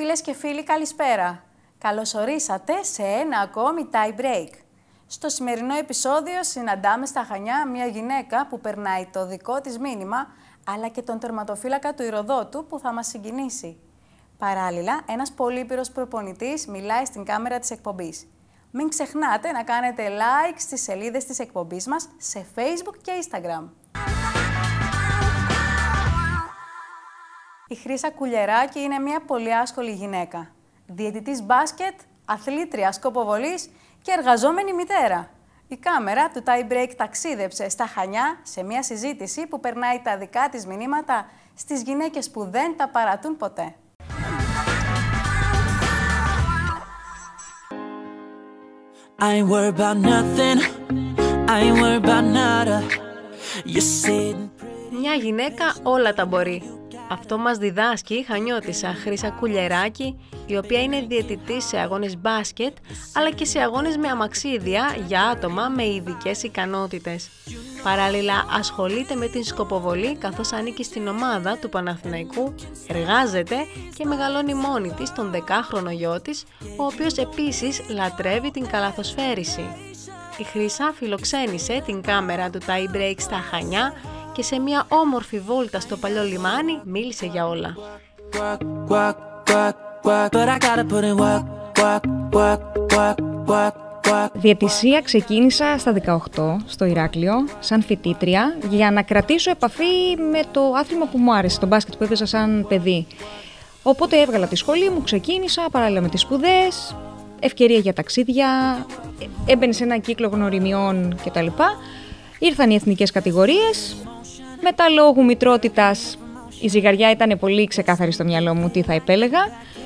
Φίλες και φίλοι, καλησπέρα. Καλωσορίσατε σε ένα ακόμη tie break. Στο σημερινό επεισόδιο συναντάμε στα Χανιά μια γυναίκα που περνάει το δικό της μήνυμα, αλλά και τον τερματοφύλακα του Ηροδότου που θα μας συγκινήσει. Παράλληλα, ένας πολύπειρος προπονητής μιλάει στην κάμερα της εκπομπής. Μην ξεχνάτε να κάνετε like στις σελίδες της εκπομπής μας σε Facebook και Instagram. Η Χρύσα Κουλιεράκη είναι μια πολύ άσχολη γυναίκα. Διαιτητής μπάσκετ, αθλήτρια σκοποβολής και εργαζόμενη μητέρα. Η κάμερα του tie break ταξίδεψε στα Χανιά σε μια συζήτηση που περνάει τα δικά της μηνύματα στις γυναίκες που δεν τα παρατούν ποτέ. Μια γυναίκα όλα τα μπορεί. Αυτό μας διδάσκει η Χανιώτισσα Χρύσα Κουλιεράκη, η οποία είναι διαιτητής σε αγώνες μπάσκετ, αλλά και σε αγώνες με αμαξίδια για άτομα με ειδικές ικανότητες. Παράλληλα ασχολείται με την σκοποβολή, καθώς ανήκει στην ομάδα του Παναθηναϊκού, εργάζεται και μεγαλώνει μόνη της τον 10χρονο γιο της, ο οποίος επίσης λατρεύει την καλαθοσφαίριση. Η Χρύσα φιλοξένησε την κάμερα του tie break στα Χανιά και σε μια όμορφη βόλτα στο παλιό λιμάνι μίλησε για όλα. Διαιτησία ξεκίνησα στα 18 στο Ηράκλειο σαν φοιτήτρια για να κρατήσω επαφή με το άθλημα που μου άρεσε, το μπάσκετ που έπαιζα σαν παιδί. Οπότε έβγαλα τη σχολή μου, ξεκίνησα παράλληλα με τις σπουδές, ευκαιρία για ταξίδια, έμπαινε σε ένα κύκλο γνωριμιών κτλ. Ήρθαν οι εθνικές κατηγορίες. Μετά λόγου μητρότητας η ζυγαριά ήταν πολύ ξεκάθαρη στο μυαλό μου τι θα επέλεγα.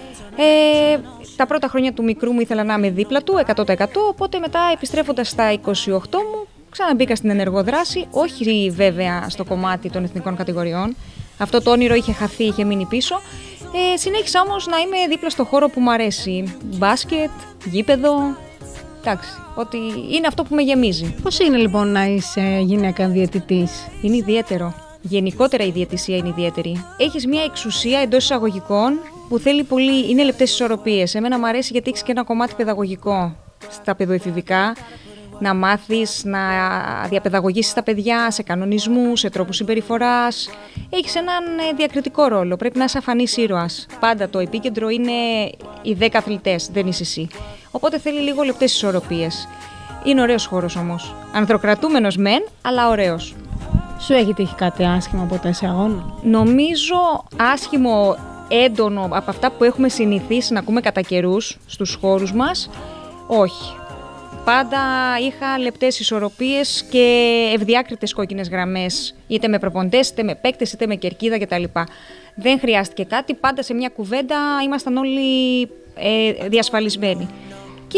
Τα πρώτα χρόνια του μικρού μου ήθελα να είμαι δίπλα του 100%, οπότε μετά επιστρέφοντας στα 28 μου ξαναμπήκα στην ενεργό δράση, όχι βέβαια στο κομμάτι των εθνικών κατηγοριών. Αυτό το όνειρο είχε χαθεί, είχε μείνει πίσω. Συνέχισα όμως να είμαι δίπλα στο χώρο που μου αρέσει. Μπάσκετ, γήπεδο, εντάξει, ότι είναι αυτό που με γεμίζει. Πώς είναι λοιπόν να είσαι γυναίκα διαιτητής? Είναι ιδιαίτερο. Γενικότερα η διαιτησία είναι ιδιαίτερη. Έχεις μια εξουσία εντός εισαγωγικών που θέλει πολύ, είναι λεπτές ισορροπίες. Εμένα μου αρέσει γιατί έχεις και ένα κομμάτι παιδαγωγικό στα παιδοεφηβικά. Να μάθεις να διαπαιδαγωγήσεις τα παιδιά σε κανονισμούς, σε τρόπους συμπεριφοράς. Έχεις έναν διακριτικό ρόλο. Πρέπει να είσαι αφανής ήρωας. Πάντα το επίκεντρο είναι οι 10 αθλητές, δεν είσαι εσύ. Οπότε θέλει λίγο λεπτές ισορροπίες. Είναι ωραίος χώρος όμως. Ανδροκρατούμενος μεν, αλλά ωραίος. Σου έχει τύχει κάτι άσχημο ποτέ σε αγώνα? Νομίζω άσχημο, έντονο από αυτά που έχουμε συνηθίσει να ακούμε κατά καιρούς στους χώρους μας, όχι. Πάντα είχα λεπτές ισορροπίες και ευδιάκριτες κόκκινες γραμμές, είτε με προπονητές, είτε με παίκτες, είτε με κερκίδα κτλ. Δεν χρειάστηκε κάτι, πάντα σε μια κουβέντα ήμασταν όλοι διασφαλισμένοι. Και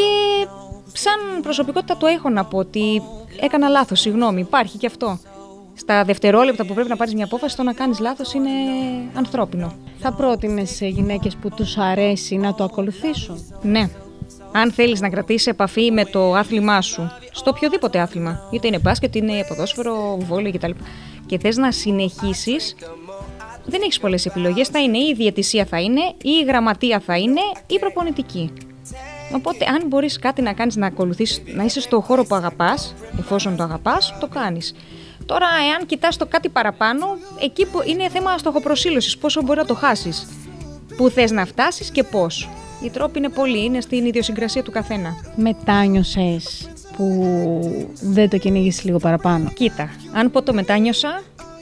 σαν προσωπικότητα το έχω να πω ότι έκανα λάθος, συγγνώμη, υπάρχει και αυτό. Στα δευτερόλεπτα που πρέπει να πάρεις μια απόφαση, το να κάνεις λάθος είναι ανθρώπινο. Θα πρότεινες σε γυναίκες που τους αρέσει να το ακολουθήσουν? Ναι. Αν θέλεις να κρατήσεις επαφή με το άθλημά σου, στο οποιοδήποτε άθλημα, είτε είναι μπάσκετ, είτε ποδόσφαιρο, βόλεϊ κτλ. Και θες να συνεχίσεις, δεν έχεις πολλές επιλογές. Θα είναι ή η διαιτησία θα είναι, ή η γραμματεία θα είναι, ή η προπονητική. Οπότε, αν μπορείς κάτι να κάνεις, να ακολουθήσεις, να είσαι στο χώρο που αγαπάς, εφόσον το αγαπάς, το κάνεις. Τώρα, εάν κοιτάς το κάτι παραπάνω, εκεί που είναι θέμα στοχοπροσήλωσης, πόσο μπορεί να το χάσεις. Πού θες να φτάσεις και πώς. Οι τρόποι είναι πολλοί, είναι στην ιδιοσυγκρασία του καθένα. Μετάνιωσες που δεν το κυνήγησες λίγο παραπάνω? Κοίτα, αν πω το μετάνιωσα,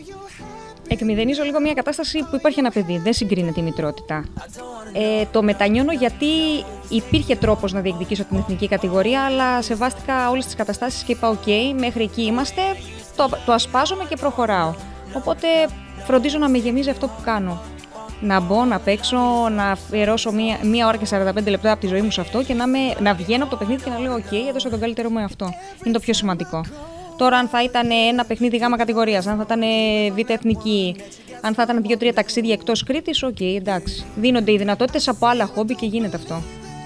εκμηδενίζω λίγο μια κατάσταση που υπάρχει ένα παιδί. Δεν συγκρίνεται η μητρότητα. Το μετανιώνω γιατί υπήρχε τρόπος να διεκδικήσω την εθνική κατηγορία, αλλά σεβάστηκα όλες τις καταστάσεις και είπα: «ΟΚ, μέχρι εκεί είμαστε, το ασπάζομαι και προχωράω». Οπότε φροντίζω να με γεμίζει αυτό που κάνω. Να μπω, να παίξω, να αφιερώσω μία ώρα και 45 λεπτά από τη ζωή μου σε αυτό και να βγαίνω από το παιχνίδι και να λέω: «ΟΚ, έδωσα τον καλύτερο μου εαυτό». Είναι το πιο σημαντικό. Τώρα, αν θα ήταν ένα παιχνίδι γάμα κατηγορίας, αν θα ήταν β' εθνική, αν θα ήταν 2-3 ταξίδια εκτός Κρήτης, οκ, εντάξει. Δίνονται οι δυνατότητες από άλλα χόμπι και γίνεται αυτό.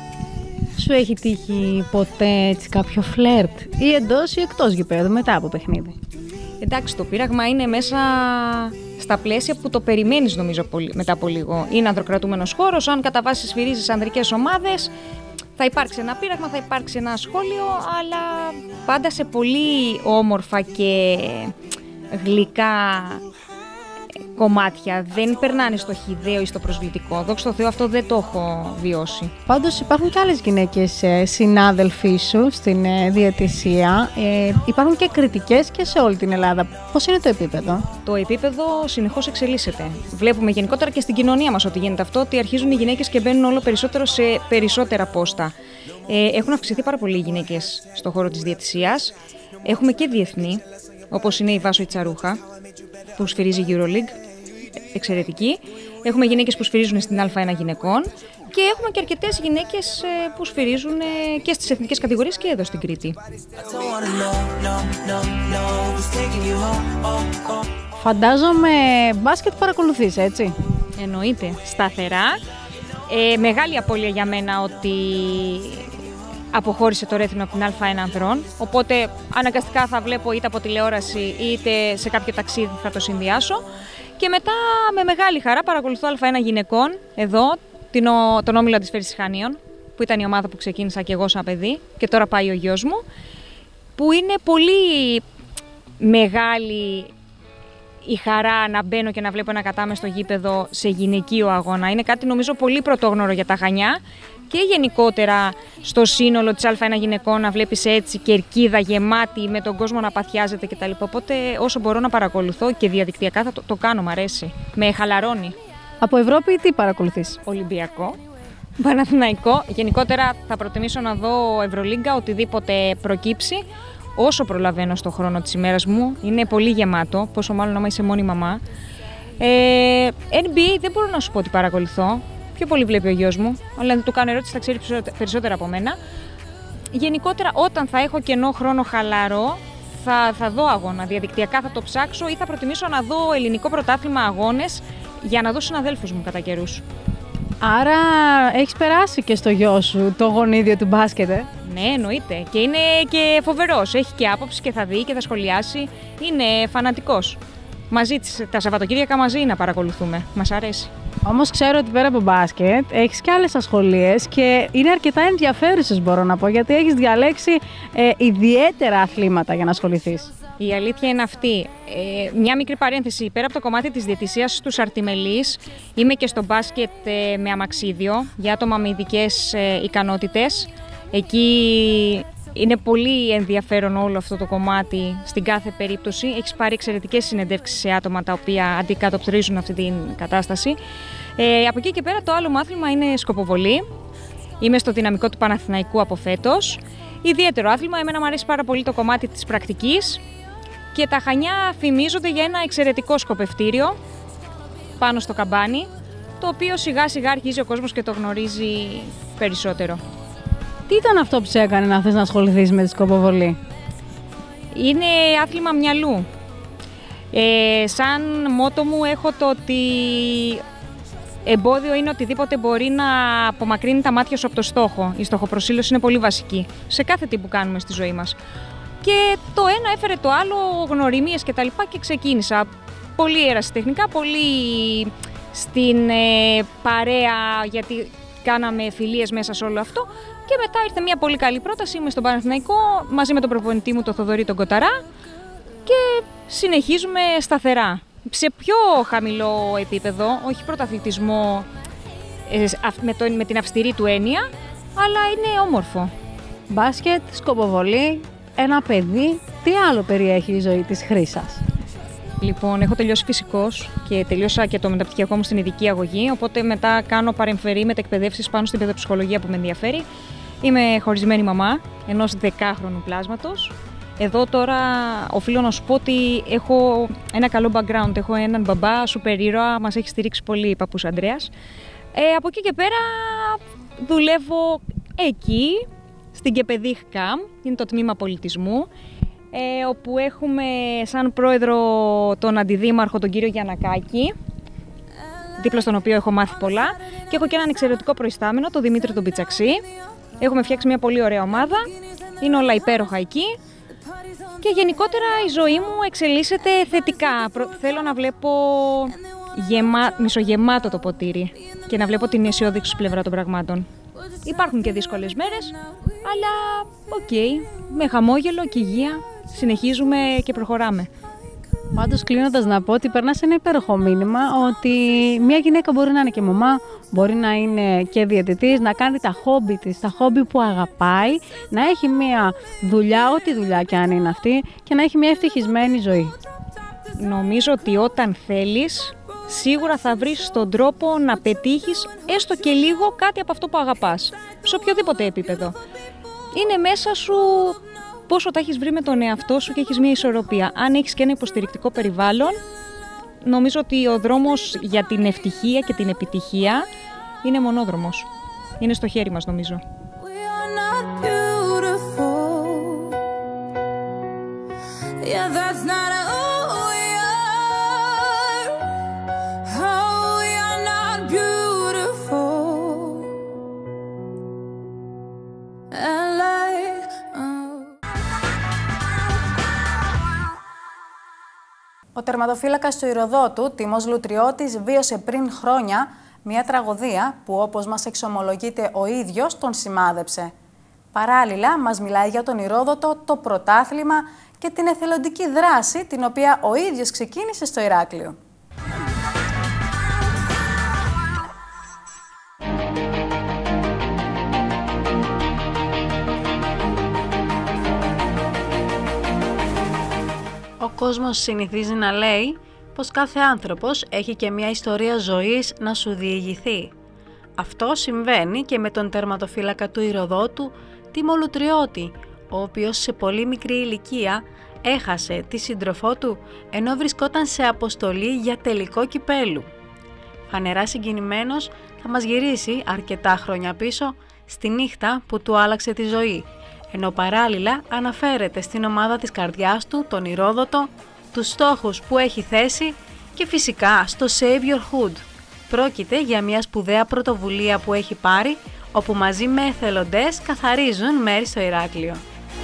Σου έχει τύχει ποτέ έτσι κάποιο φλερτ ή εντός ή εκτός γηπέδου μετά από παιχνίδι? Εντάξει, το πείραγμα είναι μέσα στα πλαίσια που το περιμένεις νομίζω μετά από λίγο. Είναι ανδροκρατούμενος χώρος, αν κατά βάση σφυρίζεις ανδρικές ομάδες, θα υπάρξει ένα πείραγμα, θα υπάρξει ένα σχόλιο, αλλά πάντα σε πολύ όμορφα και γλυκά κομμάτια. Δεν περνάνε στο χυδαίο ή στο προσβλητικό. Δόξα τω Θεώ, αυτό δεν το έχω βιώσει. Πάντως υπάρχουν και άλλες γυναίκες συνάδελφοί σου στην διαιτησία. Υπάρχουν και κριτικές και σε όλη την Ελλάδα. Πώς είναι το επίπεδο? Το επίπεδο συνεχώς εξελίσσεται. Βλέπουμε γενικότερα και στην κοινωνία μας ότι γίνεται αυτό, ότι αρχίζουν οι γυναίκες και μπαίνουν όλο περισσότερο σε περισσότερα πόστα. Έχουν αυξηθεί πάρα πολύ οι γυναίκες στον χώρο της διαιτησίας. Έχουμε και διεθνή, όπως είναι η Βάσο η Τσαρούχα, που σφυρίζει EuroLeague, εξαιρετική. Έχουμε γυναίκες που σφυρίζουν στην Α1 γυναικών και έχουμε και αρκετές γυναίκες που σφυρίζουν και στις εθνικές κατηγορίες και εδώ στην Κρήτη. Φαντάζομαι μπάσκετ παρακολουθείς, έτσι? Εννοείται, σταθερά. Μεγάλη απώλεια για μένα ότι αποχώρησε το Ρέθυμνο από την Α1 ανδρών, οπότε αναγκαστικά θα βλέπω είτε από τηλεόραση είτε σε κάποιο ταξίδι θα το συνδυάσω. Και μετά με μεγάλη χαρά παρακολουθώ Α1 γυναικών, εδώ, τον όμιλο Αντισφαίρησης Χανίων, που ήταν η ομάδα που ξεκίνησα και εγώ σαν παιδί και τώρα πάει ο γιος μου, που είναι πολύ μεγάλη η χαρά να μπαίνω και να βλέπω ένα κατάμεστο γήπεδο σε γυναικείο αγώνα. Είναι κάτι νομίζω πολύ πρωτόγνωρο για τα Χανιά και γενικότερα στο σύνολο της Α1 γυναικών να βλέπεις έτσι κερκίδα γεμάτη με τον κόσμο να παθιάζεται κτλ. Οπότε όσο μπορώ να παρακολουθώ και διαδικτυακά θα το κάνω, μου αρέσει. Με χαλαρώνει. Από Ευρώπη τι παρακολουθείς? Ολυμπιακό, Παναθηναϊκό. Γενικότερα θα προτιμήσω να δω Ευρωλίγκα, οτιδήποτε προκύψει. Όσο προλαβαίνω στον χρόνο της ημέρας μου, είναι πολύ γεμάτο, πόσο μάλλον άμα είσαι μόνη μαμά. NBA δεν μπορώ να σου πω ότι παρακολουθώ. Πιο πολύ βλέπει ο γιος μου, αλλά αν του κάνω ερώτηση θα ξέρει περισσότερα από μένα. Γενικότερα, όταν θα έχω κενό χρόνο χαλαρό, θα δω αγώνα. Διαδικτυακά θα το ψάξω ή θα προτιμήσω να δω ελληνικό πρωτάθλημα αγώνες για να δω συναδέλφους μου κατά καιρούς. Άρα έχεις περάσει και στο γιο σου το γονίδιο του μπάσκετ, Ναι, εννοείται. Και είναι και φοβερός. Έχει και άποψη και θα δει και θα σχολιάσει. Είναι φανατικός. Μαζί τα Σαββατοκύριακα μαζί να παρακολουθούμε. Μας αρέσει. Όμως ξέρω ότι πέρα από μπάσκετ έχεις και άλλες ασχολίες και είναι αρκετά ενδιαφέρουσες, μπορώ να πω, γιατί έχεις διαλέξει ιδιαίτερα αθλήματα για να ασχοληθείς. Η αλήθεια είναι αυτή. Μια μικρή παρένθεση. Πέρα από το κομμάτι της διαιτησίας στους αρτιμελείς, είμαι και στο μπάσκετ με αμαξίδιο για άτομα με ειδικές ικανότητες. Εκεί είναι πολύ ενδιαφέρον όλο αυτό το κομμάτι στην κάθε περίπτωση. Έχεις πάρει εξαιρετικές συνεντεύξεις σε άτομα τα οποία αντικατοπτρίζουν αυτή την κατάσταση. Από εκεί και πέρα το άλλο μάθημα είναι σκοποβολή. Είμαι στο δυναμικό του Παναθηναϊκού από φέτος. Ιδιαίτερο άθλημα, εμένα μου αρέσει πάρα πολύ το κομμάτι της πρακτικής και τα Χανιά φημίζονται για ένα εξαιρετικό σκοπευτήριο πάνω στο καμπάνι, το οποίο σιγά σιγά αρχίζει ο κόσμος και το γνωρίζει περισσότερο. Τι ήταν αυτό που σε έκανε να θες να ασχοληθείς με τη σκοποβολή? Είναι άθλημα μυαλού. Σαν μότο μου έχω το ότι εμπόδιο είναι οτιδήποτε μπορεί να απομακρύνει τα μάτια σου από το στόχο. Η στοχοπροσήλωση είναι πολύ βασική σε κάθε τι που κάνουμε στη ζωή μας. Και το ένα έφερε το άλλο, γνωριμίες και τα λοιπά και ξεκίνησα. Πολύ ερασιτεχνικά, πολύ στην παρέα, γιατί κάναμε φιλίες μέσα σε όλο αυτό. Και μετά ήρθε μια πολύ καλή πρόταση, είμαι στον Παναθηναϊκό μαζί με τον προπονητή μου, τον Θοδωρή τον Κοταρά, και συνεχίζουμε σταθερά. Σε πιο χαμηλό επίπεδο, όχι πρωταθλητισμό με την αυστηρή του έννοια, αλλά είναι όμορφο. Μπάσκετ, σκοποβολή, ένα παιδί, τι άλλο περιέχει η ζωή της Χρύσας? Λοιπόν, έχω τελειώσει φυσικός και τελείωσα και το μεταπτυχιακό μου στην ειδική αγωγή, οπότε μετά κάνω παρεμφερή μετεκπαιδεύσεις πάνω στην παιδοψυχολογία που με ενδιαφέρει. Είμαι χωρισμένη μαμά ενός 10χρονου πλάσματος. Εδώ τώρα οφείλω να σου πω ότι έχω ένα καλό background. Έχω έναν μπαμπά, σούπερ ήρωα, μας έχει στηρίξει πολύ παππούς Ανδρέας. Από εκεί και πέρα δουλεύω εκεί, στην Κεπεδίχ ΚΑΜ, είναι το τμήμα πολιτισμού, όπου έχουμε σαν πρόεδρο τον αντιδήμαρχο, τον κύριο Γιαννακάκη, δίπλα στον οποίο έχω μάθει πολλά, και έχω και έναν εξαιρετικό προϊστάμενο, τον Δημήτρη τον Πιτσαξή. Έχουμε φτιάξει μια πολύ ωραία ομάδα, είναι όλα υπέροχα εκεί Και γενικότερα η ζωή μου εξελίσσεται θετικά. Θέλω να βλέπω μισογεμάτο το ποτήρι και να βλέπω την αισιόδοξη πλευρά των πραγμάτων. Υπάρχουν και δύσκολες μέρες, αλλά με χαμόγελο και υγεία συνεχίζουμε και προχωράμε. Πάντως, κλείνοντας, να πω ότι περνάς ένα υπέροχο μήνυμα ότι μια γυναίκα μπορεί να είναι και μαμά, μπορεί να είναι και διαιτητής, να κάνει τα χόμπι της, τα χόμπι που αγαπάει, να έχει μια δουλειά, ό,τι δουλειά και αν είναι αυτή, και να έχει μια ευτυχισμένη ζωή. Νομίζω ότι όταν θέλεις, σίγουρα θα βρεις τον τρόπο να πετύχεις έστω και λίγο κάτι από αυτό που αγαπάς, σε οποιοδήποτε επίπεδο. Είναι μέσα σου πόσο τα έχεις βρει με τον εαυτό σου και έχεις μια ισορροπία. Αν έχεις και ένα υποστηρικτικό περιβάλλον, νομίζω ότι ο δρόμος για την ευτυχία και την επιτυχία είναι μονόδρομος. Είναι στο χέρι μας, νομίζω. Ο τερματοφύλακας του Ηροδότου, Τίμος Λουτριώτης, βίωσε πριν χρόνια μια τραγωδία που, όπως μας εξομολογείται ο ίδιος, τον σημάδεψε. Παράλληλα, μας μιλάει για τον Ηρόδοτο, το πρωτάθλημα και την εθελοντική δράση, την οποία ο ίδιος ξεκίνησε στο Ηράκλειο. Ο κόσμος συνηθίζει να λέει πως κάθε άνθρωπος έχει και μια ιστορία ζωής να σου διηγηθεί. Αυτό συμβαίνει και με τον τερματοφύλακα του Ηροδότου, Τίμο Λουτριώτη, ο οποίος σε πολύ μικρή ηλικία έχασε τη σύντροφό του ενώ βρισκόταν σε αποστολή για τελικό κυπέλου. Φανερά συγκινημένος θα μας γυρίσει αρκετά χρόνια πίσω στη νύχτα που του άλλαξε τη ζωή, ενώ παράλληλα αναφέρεται στην ομάδα της καρδιάς του, τον Ηρόδοτο, τους στόχους που έχει θέσει και φυσικά στο Save Your Hood. Πρόκειται για μια σπουδαία πρωτοβουλία που έχει πάρει, όπου μαζί με εθελοντές καθαρίζουν μέρη στο Ηράκλειο.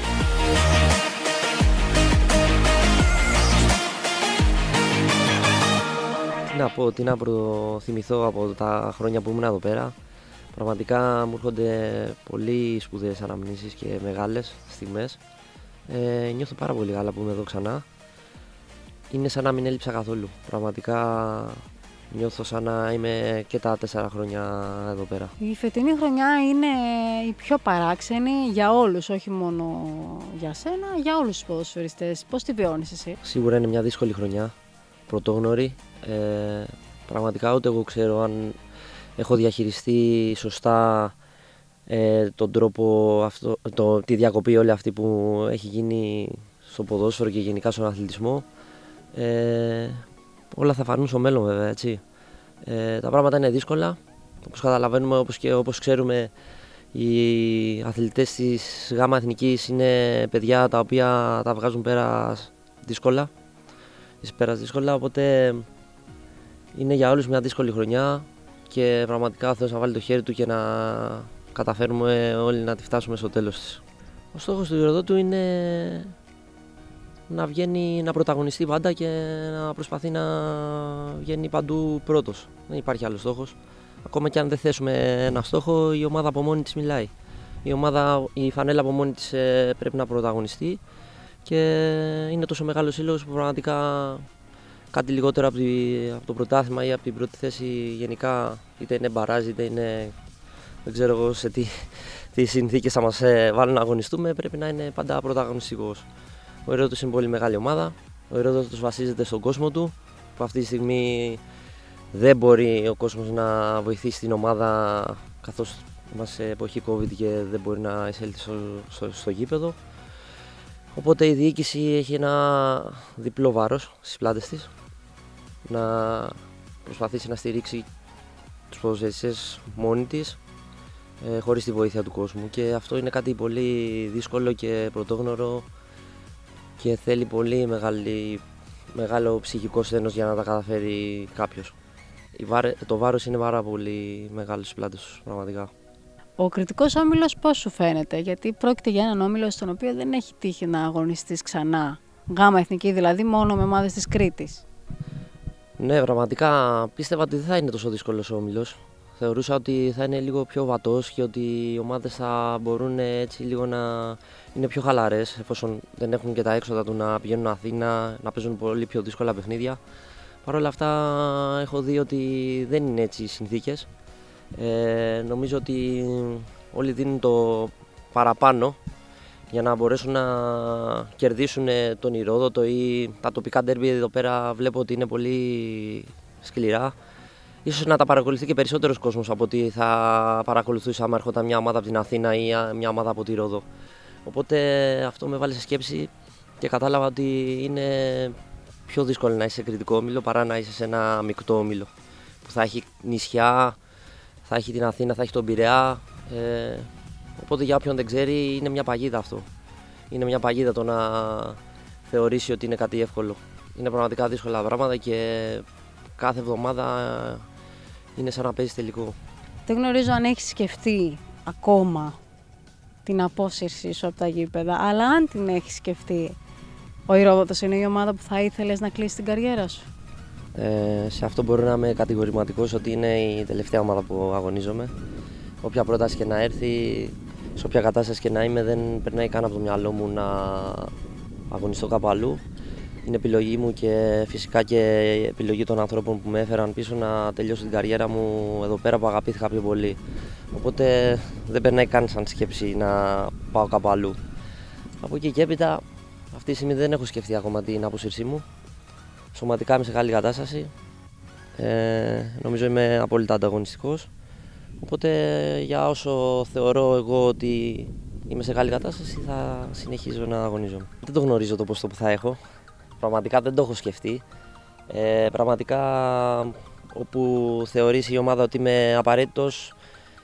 Τι να προθυμηθώ από τα χρόνια που ήμουν εδώ πέρα. Πραγματικά μου έρχονται πολύ σπουδαίες αναμνήσεις και μεγάλες στιγμές. Νιώθω πάρα πολύ καλά που είμαι εδώ ξανά. Είναι σαν να μην έλειψα καθόλου. Πραγματικά νιώθω σαν να είμαι και τα 4 χρόνια εδώ πέρα. Η φετινή χρονιά είναι η πιο παράξενη για όλους, όχι μόνο για σένα, για όλους τους ποδοσφαιριστές. Πώς τη βιώνεις εσύ? Σίγουρα είναι μια δύσκολη χρονιά, πρωτόγνωρη. Πραγματικά ούτε εγώ ξέρω αν έχω διαχειριστεί σωστά τον τρόπο, τη διακοπή όλη αυτή που έχει γίνει στο ποδόσφαιρο και γενικά στον αθλητισμό. Όλα θα φανούν στο μέλλον βέβαια, έτσι. Τα πράγματα είναι δύσκολα, όπως καταλαβαίνουμε, όπως ξέρουμε, οι αθλητές της ΓΑΜΑ Εθνικής είναι παιδιά τα οποία τα βγάζουν πέρα δύσκολα, οπότε είναι για όλους μια δύσκολη χρονιά και πραγματικά ο Θεός να βάλει το χέρι του και να καταφέρουμε όλοι να τη φτάσουμε στο τέλος της. Ο στόχος του Ηροδότου είναι να βγαίνει, να πρωταγωνιστεί πάντα και να προσπαθεί να βγαίνει παντού πρώτος. Δεν υπάρχει άλλος στόχος. Ακόμα και αν δεν θέσουμε ένα στόχο, η ομάδα από μόνη της μιλάει. Η φανέλα από μόνη της πρέπει να πρωταγωνιστεί και είναι τόσο μεγάλος σύλλογος που πραγματικά κάτι λιγότερο από το πρωτάθλημα ή από την πρώτη θέση γενικά, είτε είναι μπαράζ, είτε είναι δεν ξέρω εγώ σε τι συνθήκες θα μας βάλουν να αγωνιστούμε, πρέπει να είναι πάντα πρωταγωνιστικός. Ο Ηρόδοτος είναι πολύ μεγάλη ομάδα. Ο Ηρόδοτος βασίζεται στον κόσμο του, που αυτή τη στιγμή δεν μπορεί ο κόσμος να βοηθήσει την ομάδα, καθώς είμαστε σε εποχή COVID και δεν μπορεί να εισέλθει στο γήπεδο. Οπότε η διοίκηση έχει ένα διπλό βάρος στις πλάτες της, να προσπαθήσει να στηρίξει τους ποδοσφαιριστές μόνη της, χωρίς τη βοήθεια του κόσμου, και αυτό είναι κάτι πολύ δύσκολο και πρωτόγνωρο και θέλει πολύ μεγάλο ψυχικό στένος για να τα καταφέρει κάποιος. Το βάρος είναι πάρα πολύ μεγάλο στις πλάτες τους, πραγματικά. Ο κριτικός όμιλος πώς σου φαίνεται? Γιατί πρόκειται για έναν όμιλο στον οποίο δεν έχει τύχει να αγωνιστείς ξανά. Γάμα εθνική δηλαδή, μόνο με ομάδες της Κρήτης. Ναι, πραγματικά πίστευα ότι δεν θα είναι τόσο δύσκολος ο όμιλος. Θεωρούσα ότι θα είναι λίγο πιο βατός και ότι οι ομάδες θα μπορούν έτσι λίγο να είναι πιο χαλαρές, εφόσον δεν έχουν και τα έξοδα του να πηγαίνουν Αθήνα, να παίζουν πολύ πιο δύσκολα παιχνίδια. Παρ' όλα αυτά έχω δει ότι δεν είναι έτσι οι συνθήκες. Νομίζω ότι όλοι δίνουν το παραπάνω για να μπορέσουν να κερδίσουν τον Ηρόδοτο ή τα τοπικά ντέρμπι εδώ πέρα. Βλέπω ότι είναι πολύ σκληρά. Ίσως να τα παρακολουθεί και περισσότερος κόσμος από ότι θα παρακολουθούσα άμα έρχονταν μια ομάδα από την Αθήνα ή μια ομάδα από τη Ρόδο. Οπότε αυτό με βάλε σε σκέψη και κατάλαβα ότι είναι πιο δύσκολο να είσαι σε κριτικό όμιλο παρά να είσαι σε ένα μεικτό όμιλο που θα έχει νησιά, θα έχει την Αθήνα, θα έχει τον Πειραιά. Οπότε για όποιον δεν ξέρει είναι μια παγίδα αυτό. Είναι μια παγίδα το να θεωρήσει ότι είναι κάτι εύκολο. Είναι πραγματικά δύσκολα πράγματα και κάθε εβδομάδα είναι σαν να παίζει τελικό. Δεν γνωρίζω αν έχεις σκεφτεί ακόμα την απόσυρσή σου από τα γήπεδα, αλλά αν την έχεις σκεφτεί, ο Ηρόδοτος είναι η ομάδα που θα ήθελες να κλείσει την καριέρα σου? Σε αυτό μπορώ να είμαι κατηγορηματικός ότι είναι η τελευταία ομάδα που αγωνίζομαι. Όποια πρόταση και να έρθει, σε όποια κατάσταση και να είμαι, δεν περνάει καν από το μυαλό μου να αγωνιστώ κάπου αλλού. Είναι επιλογή μου και φυσικά και επιλογή των ανθρώπων που με έφεραν πίσω να τελειώσω την καριέρα μου εδώ πέρα που αγαπήθηκα πιο πολύ. Οπότε δεν περνάει καν σαν σκέψη να πάω κάπου αλλού. Από εκεί και έπειτα, αυτή τη στιγμή δεν έχω σκεφτεί ακόμα την αποσύρσή μου. Σωματικά είμαι σε καλή κατάσταση. Νομίζω είμαι απόλυτα ανταγωνιστικός. Οπότε για όσο θεωρώ εγώ ότι είμαι σε καλή κατάσταση θα συνεχίζω να αγωνίζομαι. Δεν το γνωρίζω το ποστό που θα έχω. Πραγματικά δεν το έχω σκεφτεί. Πραγματικά όπου θεωρήσει η ομάδα ότι είμαι απαραίτητος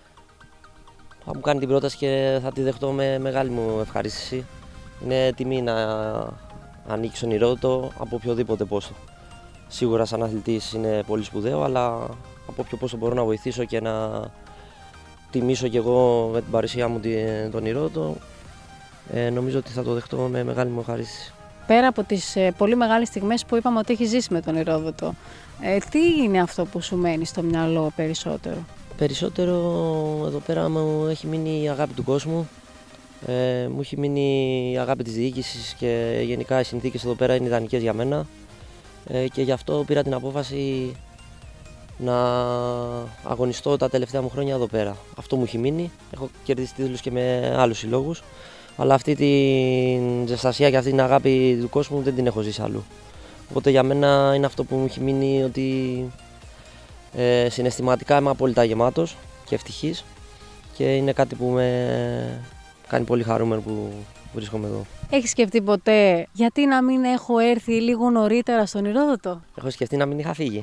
θα μου κάνει την πρόταση και θα τη δεχτώ με μεγάλη μου ευχαρίστηση. Είναι τιμή να ανήκει στον Ηρόδοτο από οποιοδήποτε πόστο. Σίγουρα σαν αθλητής είναι πολύ σπουδαίο, αλλά από όποιο πόστο μπορώ να βοηθήσω και να τιμήσω κι εγώ με την παρουσία μου τον Ηρόδοτο, νομίζω ότι θα το δεχτώ με μεγάλη μου ευχαρίστηση. Πέρα από τις πολύ μεγάλες στιγμές που είπαμε ότι έχει ζήσει με τον Ηρόδοτο, τι είναι αυτό που σου μένει στο μυαλό περισσότερο? Περισσότερο εδώ πέρα μου έχει μείνει η αγάπη του κόσμου, μου έχει μείνει η αγάπη της διοίκησης και γενικά οι συνθήκες εδώ πέρα είναι ιδανικές για μένα και γι' αυτό πήρα την απόφαση να αγωνιστώ τα τελευταία μου χρόνια εδώ πέρα. Αυτό μου έχει μείνει, έχω κερδίσει τίτλους και με άλλους συλλόγους, αλλά αυτή την ζεστασία και αυτή την αγάπη του κόσμου δεν την έχω ζήσει αλλού. Οπότε για μένα είναι αυτό που μου έχει μείνει, ότι συναισθηματικά είμαι απόλυτα γεμάτος και ευτυχής και είναι κάτι που με κάνει πολύ χαρούμενο που βρίσκομαι εδώ. Έχεις σκεφτεί ποτέ γιατί να μην έχω έρθει λίγο νωρίτερα στον Ηρόδοτο? Έχω σκεφτεί να μην είχα φύγει,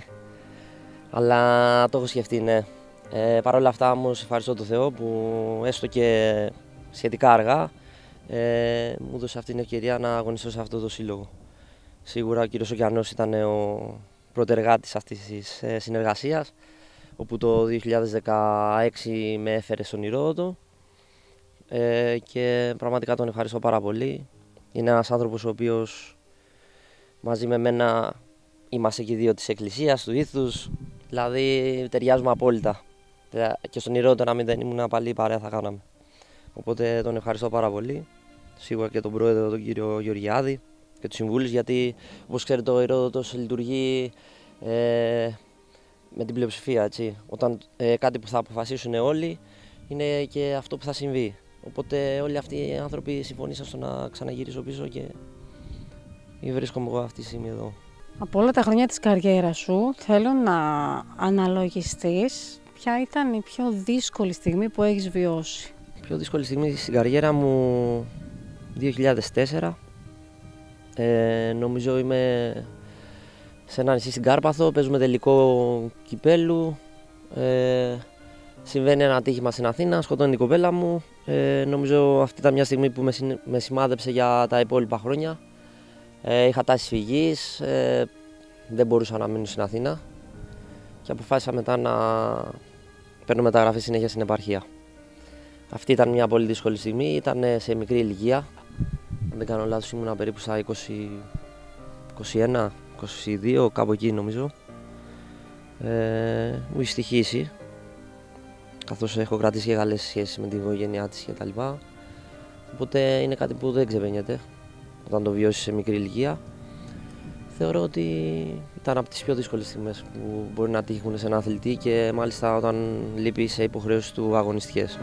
αλλά το έχω σκεφτεί, ναι. Παρ' όλα αυτά όμως ευχαριστώ τον Θεό που έστω και σχετικά αργά μου έδωσε αυτή την ευκαιρία να αγωνιστώ σε αυτό το σύλλογο. Σίγουρα ο κύριος Οκεανός ήταν ο πρωτεργάτης αυτής της συνεργασίας, όπου το 2016 με έφερε στον Ηρόδοτο και πραγματικά τον ευχαριστώ πάρα πολύ. Είναι ένας άνθρωπος ο οποίος μαζί με μένα είμαστε και οι δύο της Εκκλησίας, του ήθους, δηλαδή ταιριάζουμε απόλυτα. Και στον Ηρόδοτο να μην δεν ήμουν πάλι παρέα θα κάναμε. Οπότε τον ευχαριστώ πάρα πολύ. Σίγουρα και τον πρόεδρο, τον κύριο Γεωργιάδη και τους συμβούλους, γιατί όπως ξέρετε ο Ηρόδοτος λειτουργεί με την πλειοψηφία. Έτσι. Όταν κάτι που θα αποφασίσουν όλοι είναι και αυτό που θα συμβεί. Οπότε όλοι αυτοί οι άνθρωποι συμφωνήσαν στο να ξαναγυρίσω πίσω και βρίσκομαι εγώ αυτή τη στιγμή εδώ. Από όλα τα χρόνια της καριέρας σου θέλω να αναλογιστείς ποια ήταν η πιο δύσκολη στιγμή που έχεις βιώσει. Η πιο δύσκολη στιγμή στην καριέρα μου 2004. Νομίζω είμαι σε ένα νησί στην Κάρπαθο, παίζουμε τελικό κυπέλου. Συμβαίνει ένα ατύχημα στην Αθήνα, σκοτώνει την κοπέλα μου. Νομίζω αυτή ήταν μια στιγμή που με σημάδεψε για τα υπόλοιπα χρόνια. Είχα τάσεις φυγής, δεν μπορούσα να μείνω στην Αθήνα και αποφάσισα μετά να παίρνω μεταγραφή συνέχεια στην επαρχία. Αυτή ήταν μια πολύ δύσκολη στιγμή, ήταν σε μικρή ηλικία. Αν δεν κάνω λάθος, ήμουν περίπου στα 21, 22, κάπου εκεί νομίζω. Μου έχει στοιχήσει, καθώς έχω κρατήσει και καλές σχέσεις με την οικογένειά της κτλ. Οπότε είναι κάτι που δεν ξεπερνιέται όταν το βιώσεις σε μικρή ηλικία. Θεωρώ ότι ήταν από τις πιο δύσκολες στιγμές που μπορεί να τύχουν σε έναν αθλητή και μάλιστα όταν λείπει σε υποχρεώσεις του αγωνιστικές.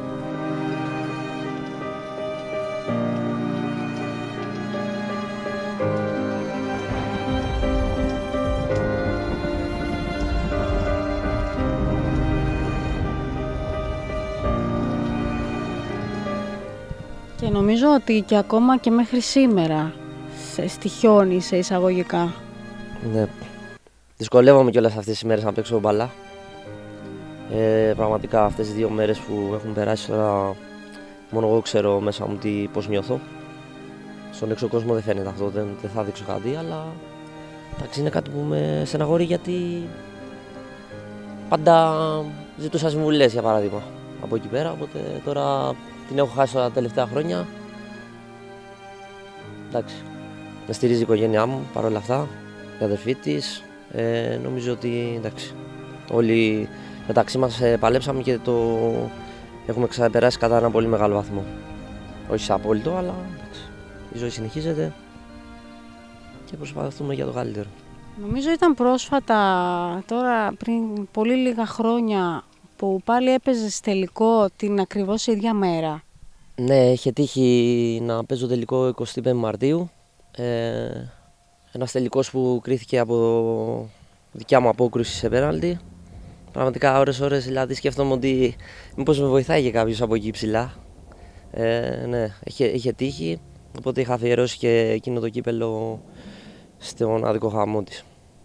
Και νομίζω ότι και ακόμα και μέχρι σήμερα στοιχιώνει σε εισαγωγικά. Ναι. Δυσκολεύομαι κιόλας αυτές τις μέρες να παίξω μπάλα. Πραγματικά αυτές τις 2 μέρες που έχουν περάσει τώρα, μόνο εγώ ξέρω μέσα μου πώς νιώθω. Στον έξω κόσμο δεν φαίνεται αυτό, δεν θα δείξω κάτι, αλλά εντάξει, είναι κάτι που με στεναχωρεί γιατί πάντα ζητούσα συμβουλές, για παράδειγμα, από εκεί πέρα, οπότε τώρα την έχω χάσει τα τελευταία χρόνια. Εντάξει, με στηρίζει η οικογένειά μου παρόλα αυτά, η αδερφή της. Νομίζω ότι εντάξει, όλοι μεταξύ μας παλέψαμε και το έχουμε ξεπεράσει κατά ένα πολύ μεγάλο βαθμό. Όχι σε απόλυτο, αλλά εντάξει, η ζωή συνεχίζεται και προσπαθούμε για το καλύτερο. Νομίζω ήταν πρόσφατα, τώρα πριν πολύ λίγα χρόνια, που πάλι έπαιζες τελικό την ακριβώς ίδια μέρα. Ναι, είχε τύχει να παίζω τελικό 25 Μαρτίου. Ένας τελικός που κρίθηκε από δικιά μου απόκρουση σε πέναλτι. Πραγματικά ώρες δηλαδή σκέφτομαι ότι μήπως με βοηθάει και κάποιος από εκεί ψηλά. Ναι, είχε τύχει, οπότε είχα αφιερώσει και εκείνο το κύπελο στον άδικο χαμό της.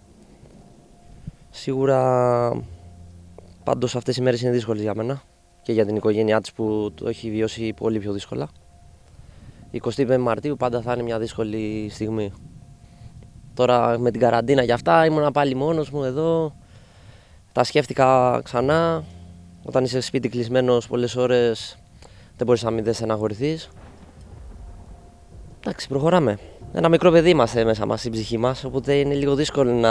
Σίγουρα πάντως αυτές οι μέρες είναι δύσκολες για μένα και για την οικογένειά της που το έχει βιώσει πολύ πιο δύσκολα. 25 Μαρτίου πάντα θα είναι μια δύσκολη στιγμή. Τώρα με την καραντίνα και αυτά ήμουνα πάλι μόνος μου εδώ. Τα σκέφτηκα ξανά. Όταν είσαι σπίτι κλεισμένος πολλές ώρες δεν μπορείς να μην στεναχωρηθείς. Εντάξει, προχωράμε. Ένα μικρό παιδί είμαστε μέσα μας, στην ψυχή μας, οπότε είναι λίγο δύσκολο να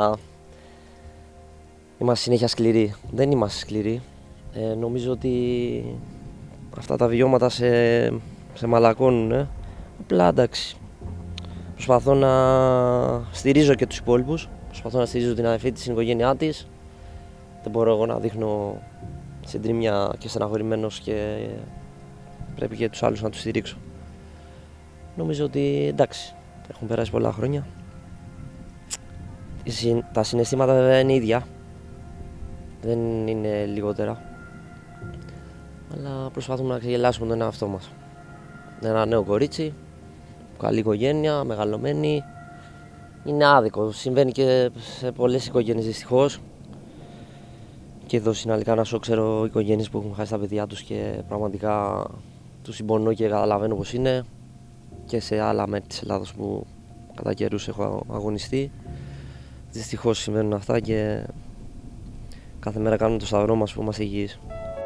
είμαστε συνέχεια σκληροί. Δεν είμαστε σκληροί. Νομίζω ότι αυτά τα βιώματα σε μαλακώνουν. Απλά εντάξει. Προσπαθώ να στηρίζω και τους υπόλοιπους. Προσπαθώ να στηρίζω την αδερφή της, την οικογένειά της. Δεν μπορώ εγώ να δείχνω συντρίμμια και στεναχωρημένος και πρέπει και τους άλλους να τους στηρίξω. Νομίζω ότι εντάξει, έχουν περάσει πολλά χρόνια. Τα συναισθήματα βέβαια είναι ίδια. Δεν είναι λιγότερα. Αλλά προσπαθούμε να ξεγελάσουμε τον εαυτό μας. Ένα νέο κορίτσι, καλή οικογένεια, μεγαλωμένη. Είναι άδικο, συμβαίνει και σε πολλές οικογένειες δυστυχώς. Και εδώ στην Αλικάνασο ξέρω οικογένειες που έχουν χάσει τα παιδιά τους και πραγματικά τους συμπονώ και καταλαβαίνω πώς είναι. Και σε άλλα μέρη της Ελλάδος που κατά καιρούς έχω αγωνιστεί. Δυστυχώς συμβαίνουν αυτά και κάθε μέρα κάνουμε το σταυρό μας που είμαστε υγιείς.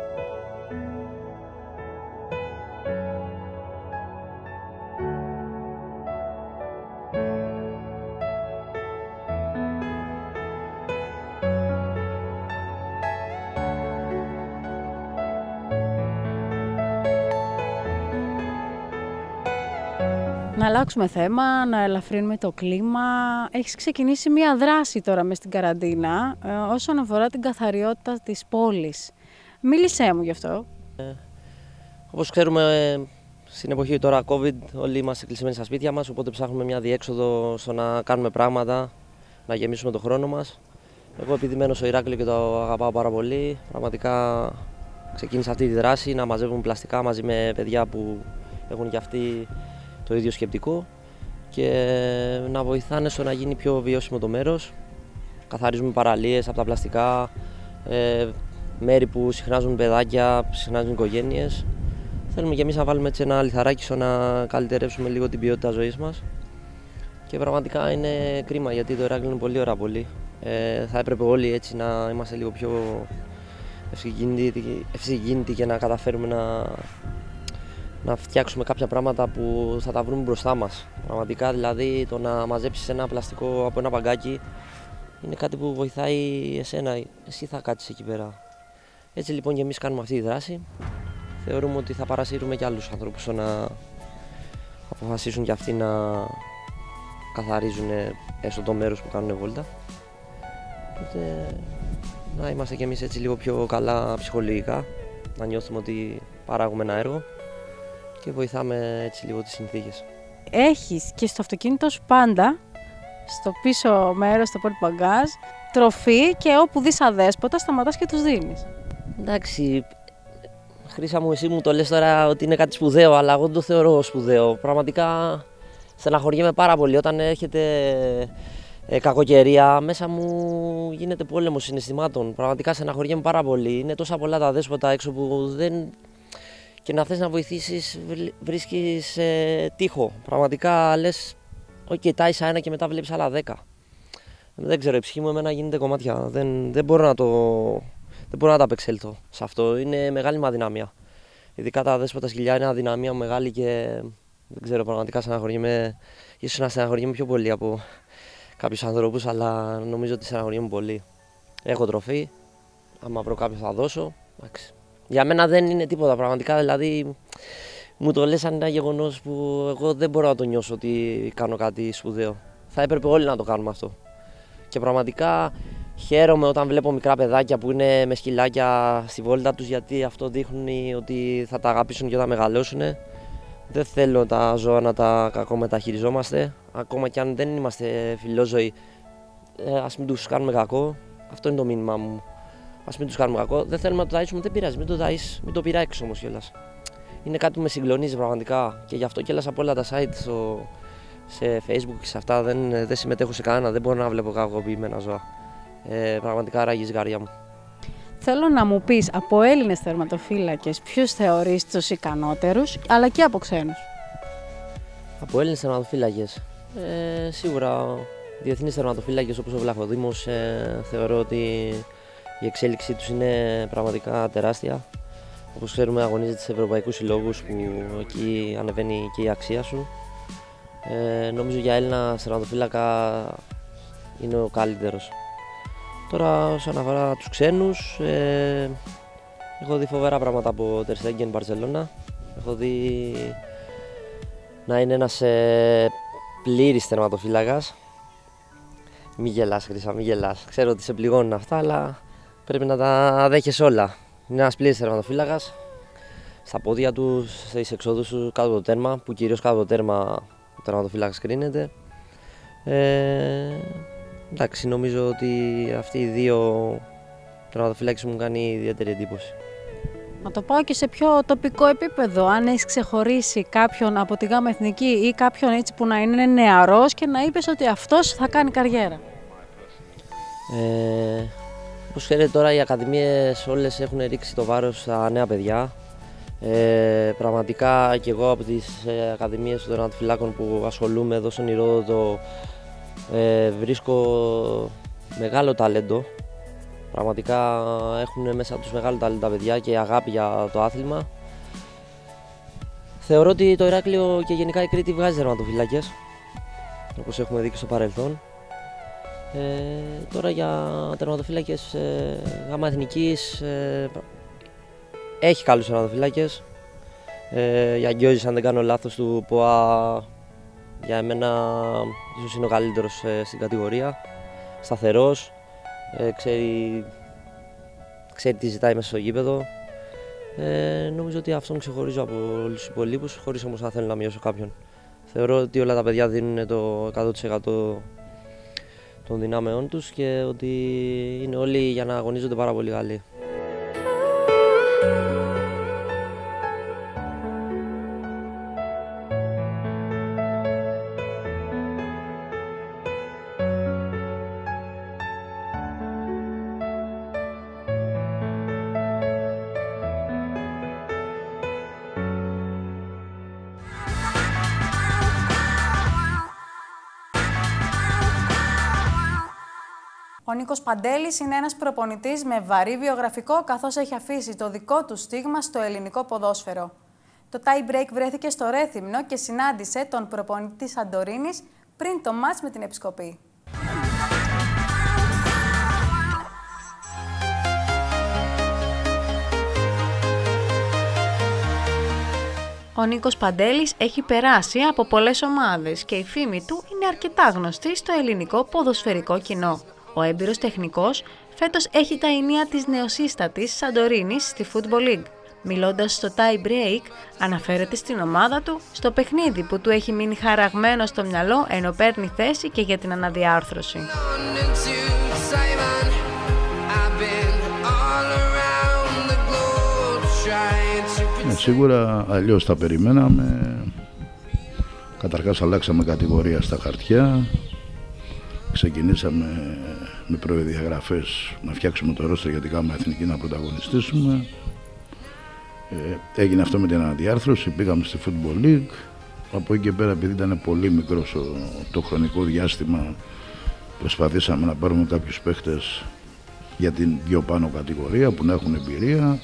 Να αλλάξουμε θέμα, να ελαφρύνουμε το κλίμα. Έχεις ξεκινήσει μία δράση τώρα μες στην καραντίνα όσον αφορά την καθαριότητα της πόλης. Μίλησέ μου γι' αυτό. Όπως ξέρουμε, στην εποχή τώρα COVID όλοι είμαστε κλεισμένοι στα σπίτια μας, οπότε ψάχνουμε μια διέξοδο στο να κάνουμε πράγματα, να γεμίσουμε τον χρόνο μας. Εγώ επειδή μένω στο Ηράκλειο και το αγαπάω πάρα πολύ, πραγματικά ξεκίνησα αυτή τη δράση, να μαζεύουμε πλαστικά μαζί με παιδιά που έχουν και αυτοί το ίδιο σκεπτικό και να βοηθάνε στο να γίνει πιο βιώσιμο το μέρος. Καθαρίζουμε παραλίες από τα πλαστικά, μέρη που συχνάζουν παιδάκια, που συχνάζουν οικογένειες. Θέλουμε και εμείς να βάλουμε έτσι ένα λιθαράκι στο να καλυτερεύσουμε λίγο την ποιότητα ζωής μας. Και πραγματικά είναι κρίμα γιατί το Ηράκλειο είναι πολύ ωραία πόλη. Θα έπρεπε όλοι έτσι να είμαστε λίγο πιο ευσυγίνητοι και να καταφέρουμε να φτιάξουμε κάποια πράγματα που θα τα βρούμε μπροστά μας. Πραγματικά δηλαδή το να μαζέψεις ένα πλαστικό από ένα μπαγκάκι είναι κάτι που βοηθάει εσένα, εσύ θα κάτσεις εκεί πέρα. Έτσι λοιπόν και εμείς κάνουμε αυτή τη δράση. Θεωρούμε ότι θα παρασύρουμε και άλλους ανθρώπους στο να αποφασίσουν και αυτοί να καθαρίζουν έστω το μέρος που κάνουν βόλτα. Οπότε να είμαστε κι εμείς έτσι λίγο πιο καλά ψυχολογικά, να νιώθουμε ότι παράγουμε ένα έργο και βοηθάμε έτσι λίγο τις συνθήκες. Έχεις και στο αυτοκίνητο σου πάντα, στο πίσω μέρος, στο πορτμπαγκάζ, τροφή και όπου δεις αδέσποτα σταματάς και τους δίνεις. Εντάξει, Χρύσα μου, εσύ μου το λες τώρα ότι είναι κάτι σπουδαίο, αλλά εγώ δεν το θεωρώ σπουδαίο. Πραγματικά στεναχωριέμαι πάρα πολύ όταν έρχεται κακοκαιρία, μέσα μου γίνεται πόλεμος συναισθημάτων. Πραγματικά στεναχωριέμαι πάρα πολύ. Είναι τόσα πολλά τα δέσποτα έξω που δεν... και να θες να βοηθήσεις βρίσκεις τείχο. Πραγματικά λες, ok, τάισα ένα και μετά βλέπεις άλλα 10. Δεν ξέρω, η ψυχή μου εμένα γίνεται κομμάτια. Δεν μπορώ να τα απεξέλθω σε αυτό. Είναι μεγάλη μου αδυναμία. Ειδικά τα δέσποτα σκυλιά είναι αδυναμία μεγάλη και δεν ξέρω, πραγματικά στεναχωριέμαι. Ίσως να στεναχωριέμαι πιο πολύ από κάποιους ανθρώπους, αλλά νομίζω ότι στεναχωριέμαι πολύ. Έχω τροφή, άμα βρω κάποιο θα δώσω. Για μένα δεν είναι τίποτα πραγματικά, δηλαδή μου το λες σαν ένα γεγονός που εγώ δεν μπορώ να το νιώσω ότι κάνω κάτι σπουδαίο. Θα έπρεπε όλοι να το κάνουμε αυτό. Και πραγματικά χαίρομαι όταν βλέπω μικρά παιδάκια που είναι με σκυλάκια στη βόλτα τους, γιατί αυτό δείχνει ότι θα τα αγαπήσουν και όταν μεγαλώσουν. Δεν θέλω τα ζώα να τα κακομεταχειριζόμαστε, ακόμα και αν δεν είμαστε φιλόζωοι, ας μην τους κάνουμε κακό. Αυτό είναι το μήνυμά μου. Ας μην τους κάνουμε κακό. Δεν θέλουμε να το ταΐσουμε, δεν πειράζει, μην το πειράξεις όμως κιόλας. Είναι κάτι που με συγκλονίζει πραγματικά και γι' αυτό κιόλας από όλα τα site σε Facebook και σε αυτά δεν συμμετέχω σε κανένα, δεν μπορώ να βλέπω κακοποιημένα ζώα. Πραγματικά ράγει η ζυγαριά μου. Θέλω να μου πεις από Έλληνες τερματοφύλακες ποιους θεωρείς τους ικανότερους, αλλά και από ξένους. Από Έλληνες τερματοφύλακες, σίγουρα διεθνείς τερματοφύλακες όπως ο Βλαχοδήμος, θεωρώ ότι η εξέλιξή τους είναι πραγματικά τεράστια. Όπως ξέρουμε, αγωνίζεται σε ευρωπαϊκούς συλλόγους που εκεί ανεβαίνει και η αξία σου. Νομίζω για Έλληνα τερματοφύλακα είναι ο καλύτερος. Τώρα όσον αφορά τους ξένους, έχω δει φοβερά πράγματα από Ter Stegen Barcelona. Έχω δει να είναι ένας πλήρης τερματοφύλακας. Μη γελάς, Χρύσα, μη γελάς. Ξέρω ότι σε πληγώνουν αυτά, αλλά πρέπει να τα δέχεσαι όλα. Είναι ένας πλήρης τερματοφύλακας. Στα πόδια του, στις εξόδους του, κάτω από το τέρμα, που κυρίως κάτω από το τέρμα ο τερματοφύλακας κρίνεται. Εντάξει, νομίζω ότι αυτοί οι δύο τερματοφύλακες μου κάνει ιδιαίτερη εντύπωση. Να το πάω και σε πιο τοπικό επίπεδο. Αν έχεις ξεχωρίσει κάποιον από τη ΓΑΜΑ Εθνική ή κάποιον έτσι που να είναι νεαρός και να είπες ότι αυτός θα κάνει καριέρα. Όπως ξέρετε τώρα οι ακαδημίες όλες έχουν ρίξει το βάρος στα νέα παιδιά. Πραγματικά και εγώ από τις ακαδημίες των τερματοφυλάκων που ασχολούμαι εδώ στον Ηρόδοτο βρίσκω μεγάλο ταλέντο. Πραγματικά έχουν μέσα τους μεγάλο ταλέντο τα παιδιά και αγάπη για το άθλημα. Θεωρώ ότι το Ηράκλειο και γενικά η Κρήτη βγάζει τερματοφυλάκες, όπως έχουμε δει και στο παρελθόν. Τώρα για τερματοφύλακες ΓΑΜΑ Εθνικής έχει καλούς τερματοφύλακες. Για Γκιόζης, αν δεν κάνω λάθος, του ΠΟΑ για εμένα ίσως είναι ο καλύτερος στην κατηγορία. Σταθερός, ξέρει τι ζητάει μέσα στο γήπεδο. Νομίζω ότι αυτόν ξεχωρίζω από όλους τους υπολείπους, χωρίς όμως να θέλω να μειώσω κάποιον. Θεωρώ ότι όλα τα παιδιά δίνουν το 100% των δυνάμεών τους και ότι είναι όλοι για να αγωνίζονται πάρα πολύ καλοί. Ο Νίκος Παντέλης είναι ένας προπονητής με βαρύ βιογραφικό, καθώς έχει αφήσει το δικό του στίγμα στο ελληνικό ποδόσφαιρο. Το tie break βρέθηκε στο Ρέθυμνο και συνάντησε τον προπονητή της Σαντορίνης πριν το μάτς με την Επισκοπή. Ο Νίκος Παντέλης έχει περάσει από πολλές ομάδες και η φήμη του είναι αρκετά γνωστή στο ελληνικό ποδοσφαιρικό κοινό. Ο έμπειρος τεχνικός φέτος έχει τα ηνία της νεοσύστατης Σαντορίνης στη Football League. Μιλώντας στο tie break, αναφέρεται στην ομάδα του, στο παιχνίδι που του έχει μείνει χαραγμένο στο μυαλό, ενώ παίρνει θέση και για την αναδιάρθρωση. Σίγουρα αλλιώς τα περιμέναμε. Καταρχάς αλλάξαμε κατηγορία στα χαρτιά. Ξεκινήσαμε με προδιαγραφές να φτιάξουμε το ρόστερ για την ΓΑΜΑ Εθνική να πρωταγωνιστήσουμε. Έγινε αυτό με την αναδιάρθρωση, πήγαμε στη Football League. Από εκεί και πέρα, επειδή ήταν πολύ μικρό το χρονικό διάστημα, προσπαθήσαμε να πάρουμε κάποιους παίχτες για την πιο πάνω κατηγορία που να έχουν εμπειρία.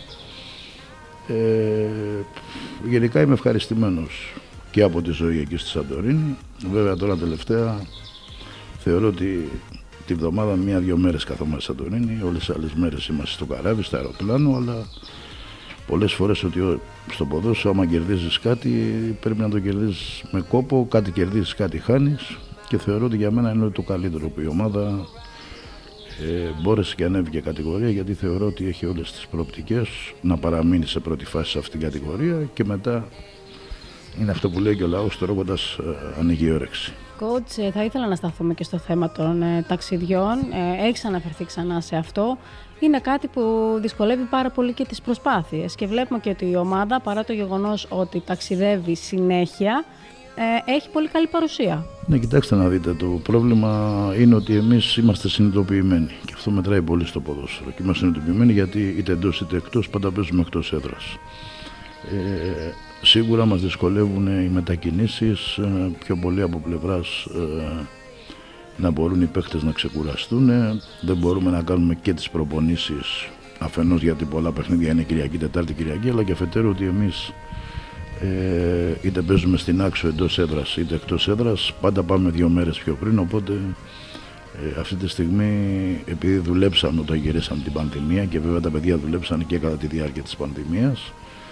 Γενικά είμαι ευχαριστημένος και από τη ζωή εκεί στη Σαντορίνη. Βέβαια τώρα τελευταία θεωρώ ότι τη βδομάδα 1-2 μέρες καθόμαστε στη Σαντορίνη, όλες τις άλλες μέρες είμαστε στο καράβι, στο αεροπλάνο, αλλά πολλές φορές ότι στο ποδόσφαιρο άμα κερδίζεις κάτι πρέπει να το κερδίζεις με κόπο, κάτι κερδίζεις, κάτι χάνεις, και θεωρώ ότι για μένα είναι το καλύτερο που η ομάδα μπόρεσε και ανέβηκε κατηγορία, γιατί θεωρώ ότι έχει όλες τις προοπτικές να παραμείνει σε πρώτη φάση σε αυτήν την κατηγορία και μετά είναι αυτό που λέει και ο λαός, τρώγοντας ανοίγει η όρεξη. Coach, θα ήθελα να σταθούμε και στο θέμα των ταξιδιών. Έχεις αναφερθεί ξανά σε αυτό. Είναι κάτι που δυσκολεύει πάρα πολύ και τις προσπάθειες και βλέπουμε και ότι η ομάδα, παρά το γεγονός ότι ταξιδεύει συνέχεια, έχει πολύ καλή παρουσία. Ναι, κοιτάξτε να δείτε, το πρόβλημα είναι ότι εμείς είμαστε συνειδητοποιημένοι και αυτό μετράει πολύ στο ποδόσφαιρο. Και είμαστε συνειδητοποιημένοι γιατί είτε εντός είτε εκτός πάντα παίζουμε εκτός έδρας. Σίγουρα μας δυσκολεύουν οι μετακινήσεις, πιο πολύ από πλευράς να μπορούν οι παίχτες να ξεκουραστούν. Δεν μπορούμε να κάνουμε και τις προπονήσεις, αφενός γιατί πολλά παιχνίδια είναι Κυριακή, Τετάρτη, Κυριακή, αλλά και αφετέρου ότι εμείς είτε παίζουμε στην άξο εντός έδρας είτε εκτός έδρας, πάντα πάμε 2 μέρες πιο πριν, οπότε αυτή τη στιγμή, επειδή δουλέψαμε όταν γυρίσαμε την πανδημία και βέβαια τα παιδιά δουλέψαν και κατά τη διάρκεια της πανδημίας,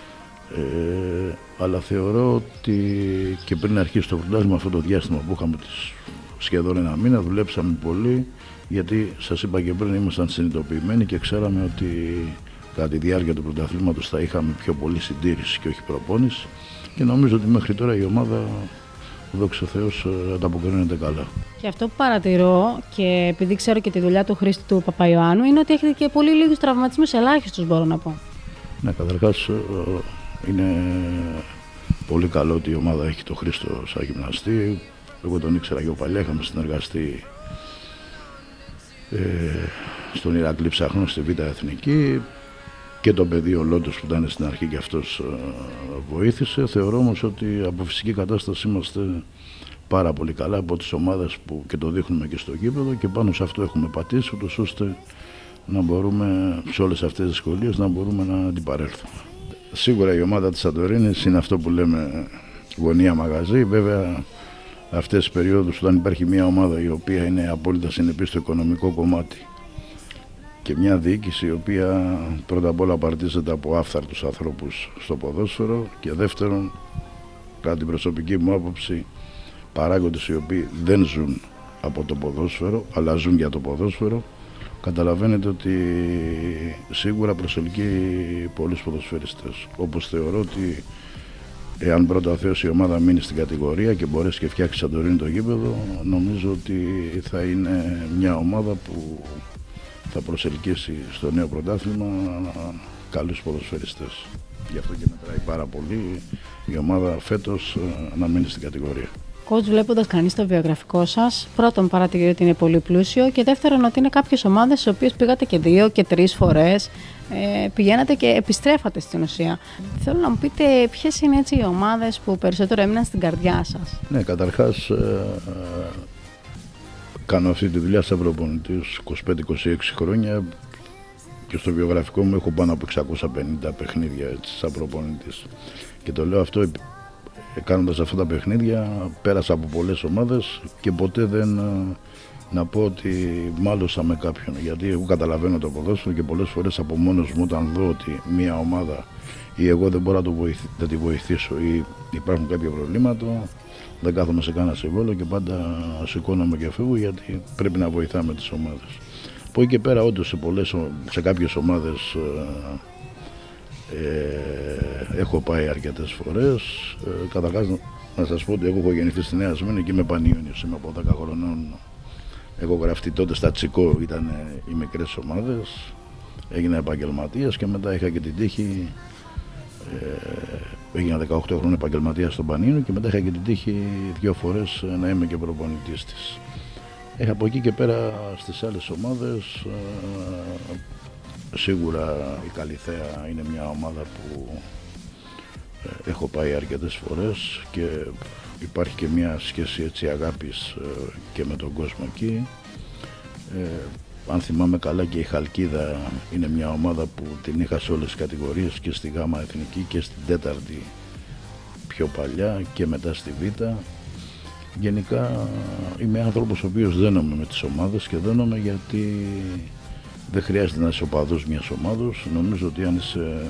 αλλά θεωρώ ότι και πριν αρχίσει το πρωτάθλημα, αυτό το διάστημα που είχαμε σχεδόν 1 μήνα, δουλέψαμε πολύ, γιατί σας είπα και πριν ήμασταν συνειδητοποιημένοι και ξέραμε ότι κατά τη διάρκεια του πρωταθλήματος θα είχαμε πιο πολύ συντήρηση και όχι προπόνηση, και νομίζω ότι μέχρι τώρα η ομάδα, δόξα Θεώς, ανταποκρίνεται καλά. Και αυτό που παρατηρώ, και επειδή ξέρω και τη δουλειά του Χρήστη του Παπαϊωάννου, είναι ότι έχετε και πολύ λίγους τραυματισμούς, ελάχιστους μπορώ να πω. Ναι, καταρχάς είναι πολύ καλό ότι η ομάδα έχει το Χρήστο σαν γυμναστή. Εγώ τον ήξερα και παλιά, είχαμε συνεργαστεί στον Ηρακλή Ψαχνό στη Β' Εθνική, και το παιδί ο Λόντος που ήταν στην αρχή και αυτός βοήθησε. Θεωρώ όμως ότι από φυσική κατάσταση είμαστε πάρα πολύ καλά από τις ομάδες που και το δείχνουμε και στο γήπεδο, και πάνω σε αυτό έχουμε πατήσει, ούτως ώστε να μπορούμε σε όλες αυτές τις δυσκολίες να μπορούμε να αντιπαρέλθουμε. Σίγουρα η ομάδα της Σαντορίνης είναι αυτό που λέμε γωνία μαγαζί. Βέβαια αυτές τις περιόδους, όταν υπάρχει μια ομάδα η οποία είναι απόλυτα συνεπής στο οικονομικό κομμάτι και μια διοίκηση η οποία πρώτα απ' όλα απαρτίζεται από άφθαρτους ανθρώπους στο ποδόσφαιρο, και δεύτερον, κατά την προσωπική μου άποψη, παράγοντες οι οποίοι δεν ζουν από το ποδόσφαιρο αλλά ζουν για το ποδόσφαιρο, καταλαβαίνετε ότι σίγουρα προσελκύει πολλούς ποδοσφαιριστές. Όπως θεωρώ ότι εάν πρώτα ο Θεός η ομάδα μείνει στην κατηγορία και μπορέσει και φτιάξει Σαντορίνη το γήπεδο, νομίζω ότι θα είναι μια ομάδα που θα προσελκύσει στο νέο πρωτάθλημα καλούς ποδοσφαιριστές. Γι' αυτό και μετράει πάρα πολύ η ομάδα φέτος να μείνει στην κατηγορία. Coach, βλέποντας κανείς το βιογραφικό σας, πρώτον παρατηρεί ότι είναι πολύ πλούσιο, και δεύτερον ότι είναι κάποιες ομάδες στις οποίες πήγατε και 2 και 3 φορές, πηγαίνατε και επιστρέφατε στην ουσία. Θέλω να μου πείτε ποιες είναι έτσι οι ομάδες που περισσότερο έμειναν στην καρδιά σας. Ναι, καταρχάς κάνω αυτή τη δουλειά σαν προπονητής 25-26 χρόνια και στο βιογραφικό μου έχω πάνω από 650 παιχνίδια έτσι, σαν προπονητής. Και το λέω αυτό κάνοντας αυτά τα παιχνίδια, πέρασα από πολλές ομάδες και ποτέ δεν να πω ότι μάλωσα με κάποιον. Γιατί εγώ καταλαβαίνω το ποδόσφαιρο και πολλές φορές από μόνος μου όταν δω ότι μια ομάδα ή εγώ δεν μπορώ να τη βοηθήσω ή υπάρχουν κάποια προβλήματα, δεν κάθομαι σε κανένα συμβόλαιο και πάντα σηκώνομαι και φεύγω γιατί πρέπει να βοηθάμε τις ομάδες. Από εκεί και πέρα όντως σε κάποιες ομάδες έχω πάει αρκετές φορές. Καταρχάς να σας πω ότι εγώ έχω γεννηθεί στη Νέα Σμύρνη και είμαι Πανιόνιος, είμαι από 10 χρονών. Έχω γραφτεί τότε στα Τσικό, ήταν οι μικρές ομάδες, έγινα επαγγελματίας και μετά είχα και την τύχη, έγινα 18 χρόνια επαγγελματίας στον Πανιόνιο και μετά είχα και την τύχη 2 φορές να είμαι και προπονητής της. Από εκεί και πέρα στις άλλες ομάδες, σίγουρα η Καλιθέα είναι μια ομάδα που έχω πάει αρκετές φορές και υπάρχει και μια σχέση έτσι αγάπης και με τον κόσμο εκεί. Αν θυμάμαι καλά και η Χαλκίδα είναι μια ομάδα που την είχα σε όλες τις κατηγορίες και στη Γάμα Εθνική και στην τέταρτη πιο παλιά και μετά στη Β. Γενικά είμαι άνθρωπος ο οποίος δένομαι με τις ομάδες και δένομαι γιατί δεν χρειάζεται να είσαι οπαδός μιας ομάδος. Νομίζω ότι αν είσαι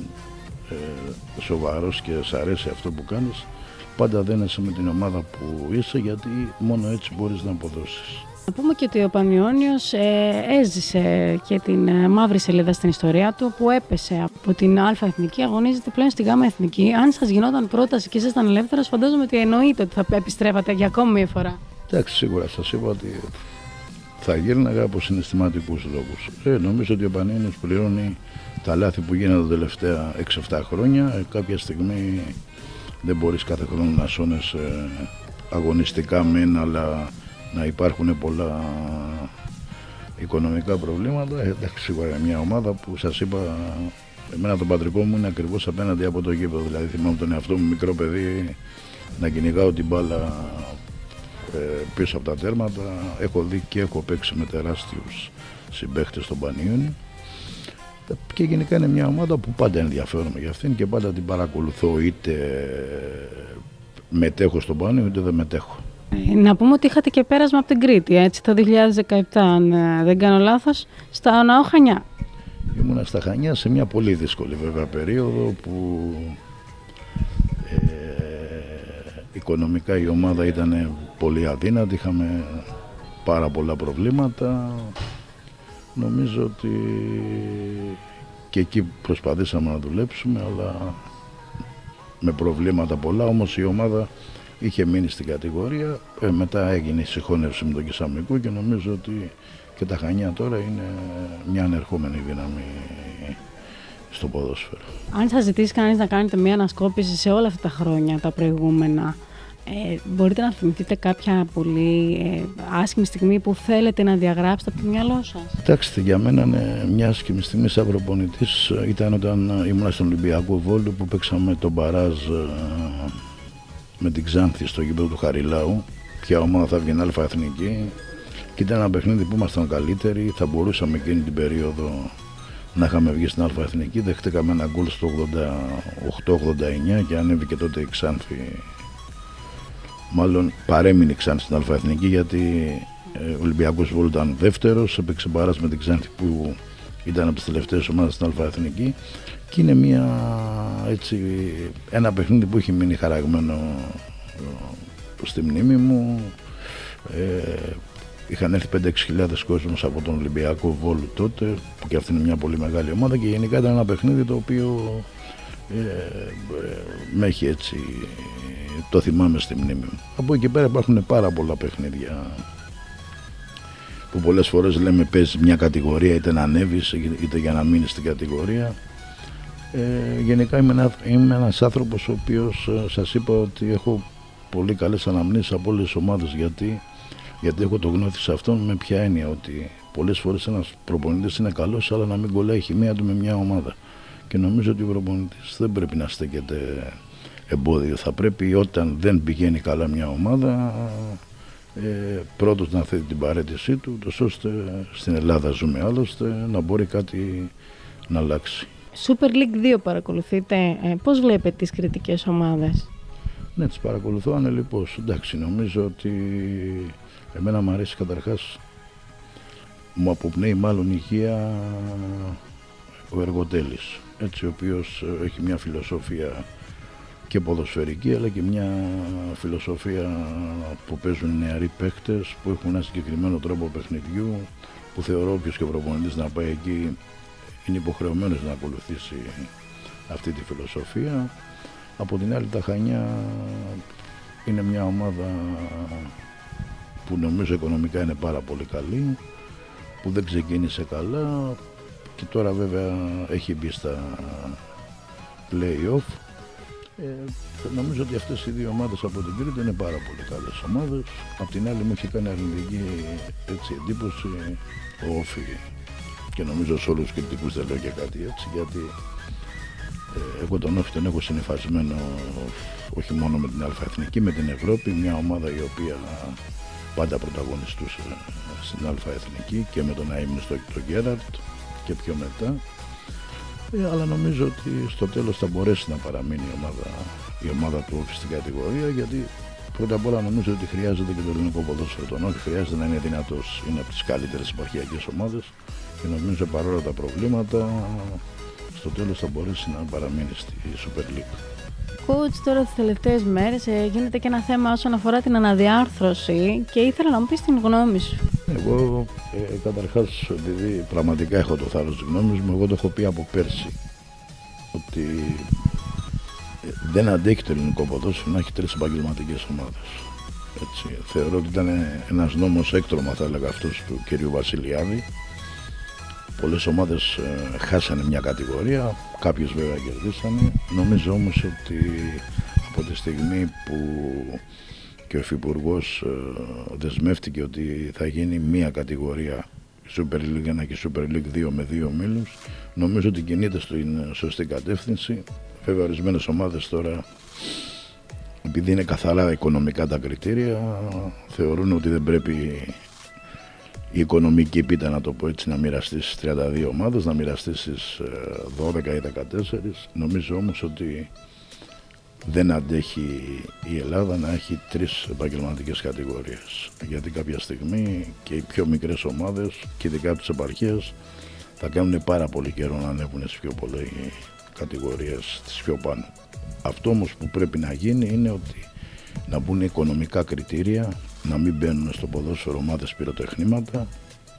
σοβαρός και σ' αρέσει αυτό που κάνεις, πάντα δένεσαι με την ομάδα που είσαι γιατί μόνο έτσι μπορείς να αποδώσεις. Να πούμε και ότι ο Πανιόνιος έζησε και την μαύρη σελίδα στην ιστορία του που έπεσε από την Α Εθνική, αγωνίζεται πλέον στη Γ Εθνική. Αν σας γινόταν πρόταση και ήσασταν ελεύθερος, φαντάζομαι ότι εννοείται ότι θα επιστρέφατε για ακόμη μια φορά. Εντάξει, σίγουρα σας είπα ότι θα γύρναγα από συναισθηματικούς λόγους. Νομίζω ότι ο Πανιόνιος πληρώνει τα λάθη που γίνανε τα τελευταία 6-7 χρόνια. Κάποια στιγμή δεν μπορείς κάθε χρόνο να σώνεσαι αγωνιστικά μεν, αλλά να υπάρχουν πολλά οικονομικά προβλήματα. Εντάξει, σίγουρα μια ομάδα που σας είπα, εμένα το πατρικό μου είναι ακριβώς απέναντι από το γήπεδο. Δηλαδή θυμάμαι τον εαυτό μου μικρό παιδί να κυνηγάω την μπάλα πίσω από τα τέρματα. Έχω δει και έχω παίξει με τεράστιους συμπαίχτες στον Πανιόνιο. Και γενικά είναι μια ομάδα που πάντα ενδιαφέρομαι για αυτήν και πάντα την παρακολουθώ, είτε μετέχω στον Πανιόνιο είτε δεν μετέχω. Να πούμε ότι είχατε και πέρασμα από την Κρήτη, έτσι, το 2017, αν δεν κάνω λάθος, στα Ναό Χανιά. Ήμουνα στα Χανιά σε μια πολύ δύσκολη βέβαια περίοδο που οικονομικά η ομάδα ήταν πολύ αδύνατη, είχαμε πάρα πολλά προβλήματα. Νομίζω ότι και εκεί προσπαθήσαμε να δουλέψουμε, αλλά με προβλήματα πολλά, όμως η ομάδα είχε μείνει στην κατηγορία. Μετά έγινε η συγχώνευση με τον Κισαμικό και νομίζω ότι και τα Χανιά τώρα είναι μια ανερχόμενη δύναμη στο ποδόσφαιρο. Αν σας ζητήσει κανείς να κάνετε μια ανασκόπηση σε όλα αυτά τα χρόνια, τα προηγούμενα, μπορείτε να θυμηθείτε κάποια πολύ άσχημη στιγμή που θέλετε να διαγράψετε από το μυαλό σας? Κοιτάξτε, για μένα μια άσχημη στιγμή σαν προπονητής ήταν όταν ήμουν στον Ολυμπιακό Βόλο που παίξαμε τον μπαράζ με την Ξάνθη στο γήπεδο του Χαριλάου. Ποια ομάδα θα βγει Α Εθνική και ήταν ένα παιχνίδι που ήμασταν καλύτεροι. Θα μπορούσαμε εκείνη την περίοδο να είχαμε βγει στην Α Εθνική. Δεχτήκαμε ένα γκολ στο 88-89 και ανέβηκε τότε η Ξάνθη. Μάλλον παρέμεινε η Ξάνθη στην Α Εθνική γιατί ο Ολυμπιακός Βόλου ήταν δεύτερος. Έπαιξε μπαράζ με την Ξάνθη που ήταν από τις τελευταίες ομάδες στην Α Εθνική. Και είναι ένα παιχνίδι που έχει μείνει χαραγμένο στη μνήμη μου. Είχαν έρθει 5-6 κόσμος από τον Ολυμπιακό Βόλου τότε, που και αυτή είναι μια πολύ μεγάλη ομάδα και γενικά ήταν ένα παιχνίδι το οποίο με έχει έτσι, το θυμάμαι στη μνήμη μου. Από εκεί πέρα υπάρχουν πάρα πολλά παιχνίδια που πολλές φορές λέμε παίζεις μια κατηγορία είτε να ανέβεις είτε για να μείνεις στην κατηγορία. Γενικά είμαι ένας άνθρωπος ο οποίος σας είπα ότι έχω πολύ καλές αναμνήσεις από όλες τις ομάδες γιατί έχω το γνώθει σε αυτόν με ποια έννοια ότι πολλές φορές ένας προπονητής είναι καλός αλλά να μην κολλάει η χημεία του με μια ομάδα και νομίζω ότι ο προπονητής δεν πρέπει να στέκεται εμπόδιο, θα πρέπει όταν δεν πηγαίνει καλά μια ομάδα πρώτος να θέτει την παραίτησή του, ώστε στην Ελλάδα ζούμε άλλωστε, να μπορεί κάτι να αλλάξει. Super League 2 παρακολουθείτε. Πώς βλέπετε τις κριτικές ομάδες? Ναι, τις παρακολουθώ ανελιπώς. Εντάξει, νομίζω ότι εμένα μου αρέσει καταρχάς, μου αποπνέει μάλλον υγεία ο Εργοτέλης, έτσι, ο οποίος έχει μια φιλοσοφία και ποδοσφαιρική, αλλά και μια φιλοσοφία που παίζουν νεαροί παίχτες, που έχουν ένα συγκεκριμένο τρόπο παιχνιδιού, που θεωρώ όποιος και προπονητής να πάει εκεί είναι υποχρεωμένος να ακολουθήσει αυτή τη φιλοσοφία. Από την άλλη, τα Χανιά είναι μια ομάδα που νομίζω οικονομικά είναι πάρα πολύ καλή, που δεν ξεκίνησε καλά και τώρα βέβαια έχει μπει στα play-off. Νομίζω ότι αυτές οι δύο ομάδες από την Κρήτη είναι πάρα πολύ καλές ομάδες. Απ' την άλλη μου έχει κάνει αρνητική εντύπωση ο Όφη, και νομίζω σε όλους τους κριτικούς δεν λέω και κάτι έτσι, γιατί εγώ τον Όφη τον έχω συνυφασμένο όχι μόνο με την Α-Εθνική, με την Ευρώπη, μια ομάδα η οποία πάντα πρωταγωνιστούσε στην Α-Εθνική και με τον Αείμνη στο Γκέραρτ και πιο μετά. Αλλά νομίζω ότι στο τέλος θα μπορέσει να παραμείνει η ομάδα του Όφη στην κατηγορία, γιατί πρώτα απ' όλα νομίζω ότι χρειάζεται και το ελληνικό ποδόσφαιρο. Τον Όφη χρειάζεται να είναι δυνατός, είναι από τις καλύτερες επαρχιακές ομάδες και νομίζω παρόλα τα προβλήματα στο τέλος θα μπορέσει να παραμείνει στη Super League. Coach, τώρα τις τελευταίες μέρες γίνεται και ένα θέμα όσον αφορά την αναδιάρθρωση και ήθελα να μου πεις την γνώμη σου. Εγώ καταρχάς, επειδή πραγματικά έχω το θάρρος της γνώμης μου, εγώ το έχω πει από πέρσι ότι δεν αντέχει το ελληνικό ποδόσφαιρο να έχει 3 επαγγελματικές ομάδες. Έτσι, θεωρώ ότι ήταν ένας νόμος έκτρωμα, θα έλεγα, αυτός του κ. Βασιλιάδη. Πολλές ομάδες χάσανε μια κατηγορία, κάποιες βέβαια κερδίσανε. Νομίζω όμως ότι από τη στιγμή που και ο Υφυπουργός δεσμεύτηκε ότι θα γίνει μία κατηγορία, Super League 1 και Super League 2 με 2 ομίλους, νομίζω ότι κινείται στην σωστή κατεύθυνση. Βέβαια ορισμένες ομάδες τώρα, επειδή είναι καθαρά οικονομικά τα κριτήρια, θεωρούν ότι δεν πρέπει η οικονομική πίτα, να το πω έτσι, να μοιραστεί στις 32 ομάδες, να μοιραστεί στις 12 ή 14. Νομίζω όμως ότι δεν αντέχει η Ελλάδα να έχει 3 επαγγελματικές κατηγορίες. Γιατί κάποια στιγμή και οι πιο μικρές ομάδες, και ειδικά από τις επαρχίες, θα κάνουν πάρα πολύ καιρό να ανέβουν στις πιο πολλές κατηγορίες, στις πιο πάνω. Αυτό όμως που πρέπει να γίνει είναι ότι να μπουν οικονομικά κριτήρια, να μην μπαίνουν στο ποδόσφαιρο ομάδες πυροτεχνήματα,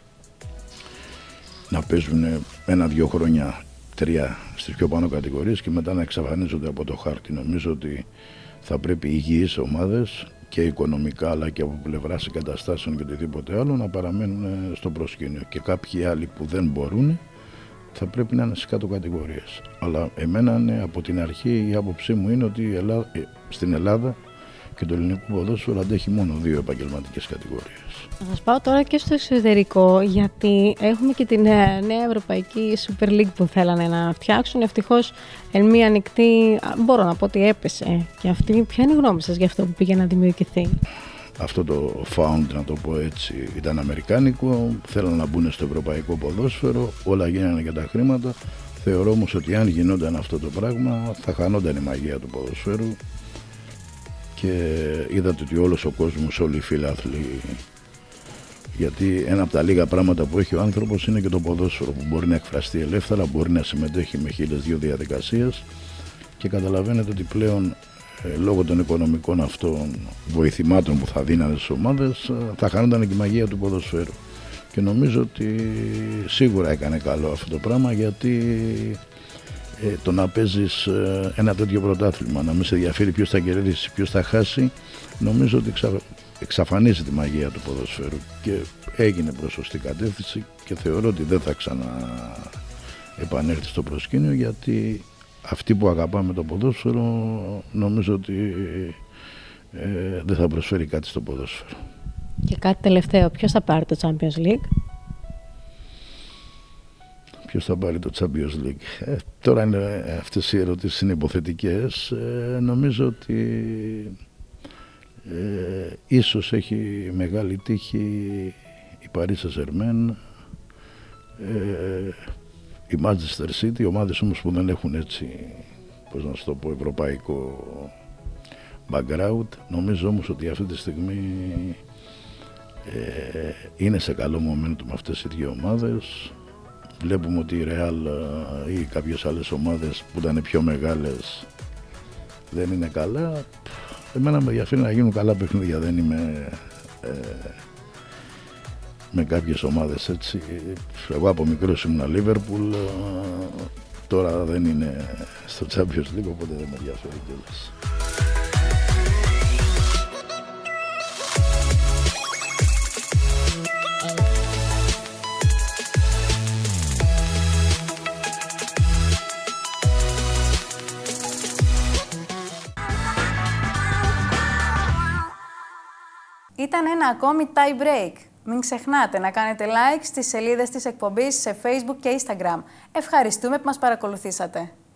να παίζουν 1-2 χρόνια, 3 στις πιο πάνω κατηγορίες και μετά να εξαφανίζονται από το χάρτη. Νομίζω ότι θα πρέπει υγιείς ομάδες και οικονομικά αλλά και από πλευράς εγκαταστάσεων και οτιδήποτε άλλο να παραμένουν στο προσκήνιο, και κάποιοι άλλοι που δεν μπορούν θα πρέπει να είναι στις κάτω κατηγορίες. Αλλά εμένα από την αρχή η άποψή μου είναι ότι στην Ελλάδα και το ελληνικό ποδόσφαιρο αντέχει μόνο 2 επαγγελματικές κατηγορίες. Θα σας πάω τώρα και στο εξωτερικό, γιατί έχουμε και την νέα Ευρωπαϊκή Super League που θέλανε να φτιάξουν. Ευτυχώς εν μία νυχτή μπορώ να πω ότι έπεσε και αυτή. Ποια είναι η γνώμη σας για αυτό που πήγε να δημιουργηθεί? Αυτό το found, να το πω έτσι, ήταν αμερικάνικο. Θέλανε να μπουν στο ευρωπαϊκό ποδόσφαιρο, όλα γίνανε για τα χρήματα. Θεωρώ όμως ότι αν γινόταν αυτό το πράγμα θα χανόταν η μαγεία του ποδοσφαίρου. Και είδατε ότι όλος ο κόσμος, όλοι οι φίλαθλοι, γιατί ένα από τα λίγα πράγματα που έχει ο άνθρωπος είναι και το ποδόσφαιρο, που μπορεί να εκφραστεί ελεύθερα, μπορεί να συμμετέχει με 1002 διαδικασίες, και καταλαβαίνετε ότι πλέον λόγω των οικονομικών αυτών βοηθημάτων που θα δίνανε στις ομάδες θα χάνονταν και η μαγεία του ποδοσφαίρου. Και νομίζω ότι σίγουρα έκανε καλό αυτό το πράγμα, γιατί το να παίζεις ένα τέτοιο πρωτάθλημα, να μην σε ενδιαφέρει ποιος θα κερδίσει, ποιος θα χάσει, νομίζω ότι εξαφανίζει τη μαγεία του ποδοσφαίρου, και έγινε προς σωστή κατεύθυνση και θεωρώ ότι δεν θα ξαναεπανέλθει στο προσκήνιο, γιατί αυτοί που αγαπάμε το ποδόσφαιρο νομίζω ότι δεν θα προσφέρει κάτι στο ποδόσφαιρο. Και κάτι τελευταίο, ποιος θα πάρει το Champions League? Ποιος θα πάρει το Champions League? Τώρα αυτές οι ερωτήσεις είναι υποθετικές. Νομίζω ότι Ίσως έχει μεγάλη τύχη η Paris Saint-Germain, η Manchester City, ομάδες όμως που δεν έχουν έτσι, πώς να σου το πω, ευρωπαϊκό background. Νομίζω όμως ότι αυτή τη στιγμή είναι σε καλό momentum αυτές οι δύο ομάδες. Βλέπουμε ότι η Real ή κάποιες άλλες ομάδες που ήταν πιο μεγάλες δεν είναι καλά. Εμένα με ενδιαφέρει να γίνουν καλά παιχνίδια, δεν είμαι με κάποιες ομάδες έτσι. Εγώ από μικρός ήμουν Liverpool, τώρα δεν είναι στο Champions League, οπότε δεν με ενδιαφέρει κιόλας. Ήταν ένα ακόμη tie break. Μην ξεχνάτε να κάνετε like στις σελίδες της εκπομπής σε Facebook και Instagram. Ευχαριστούμε που μας παρακολουθήσατε.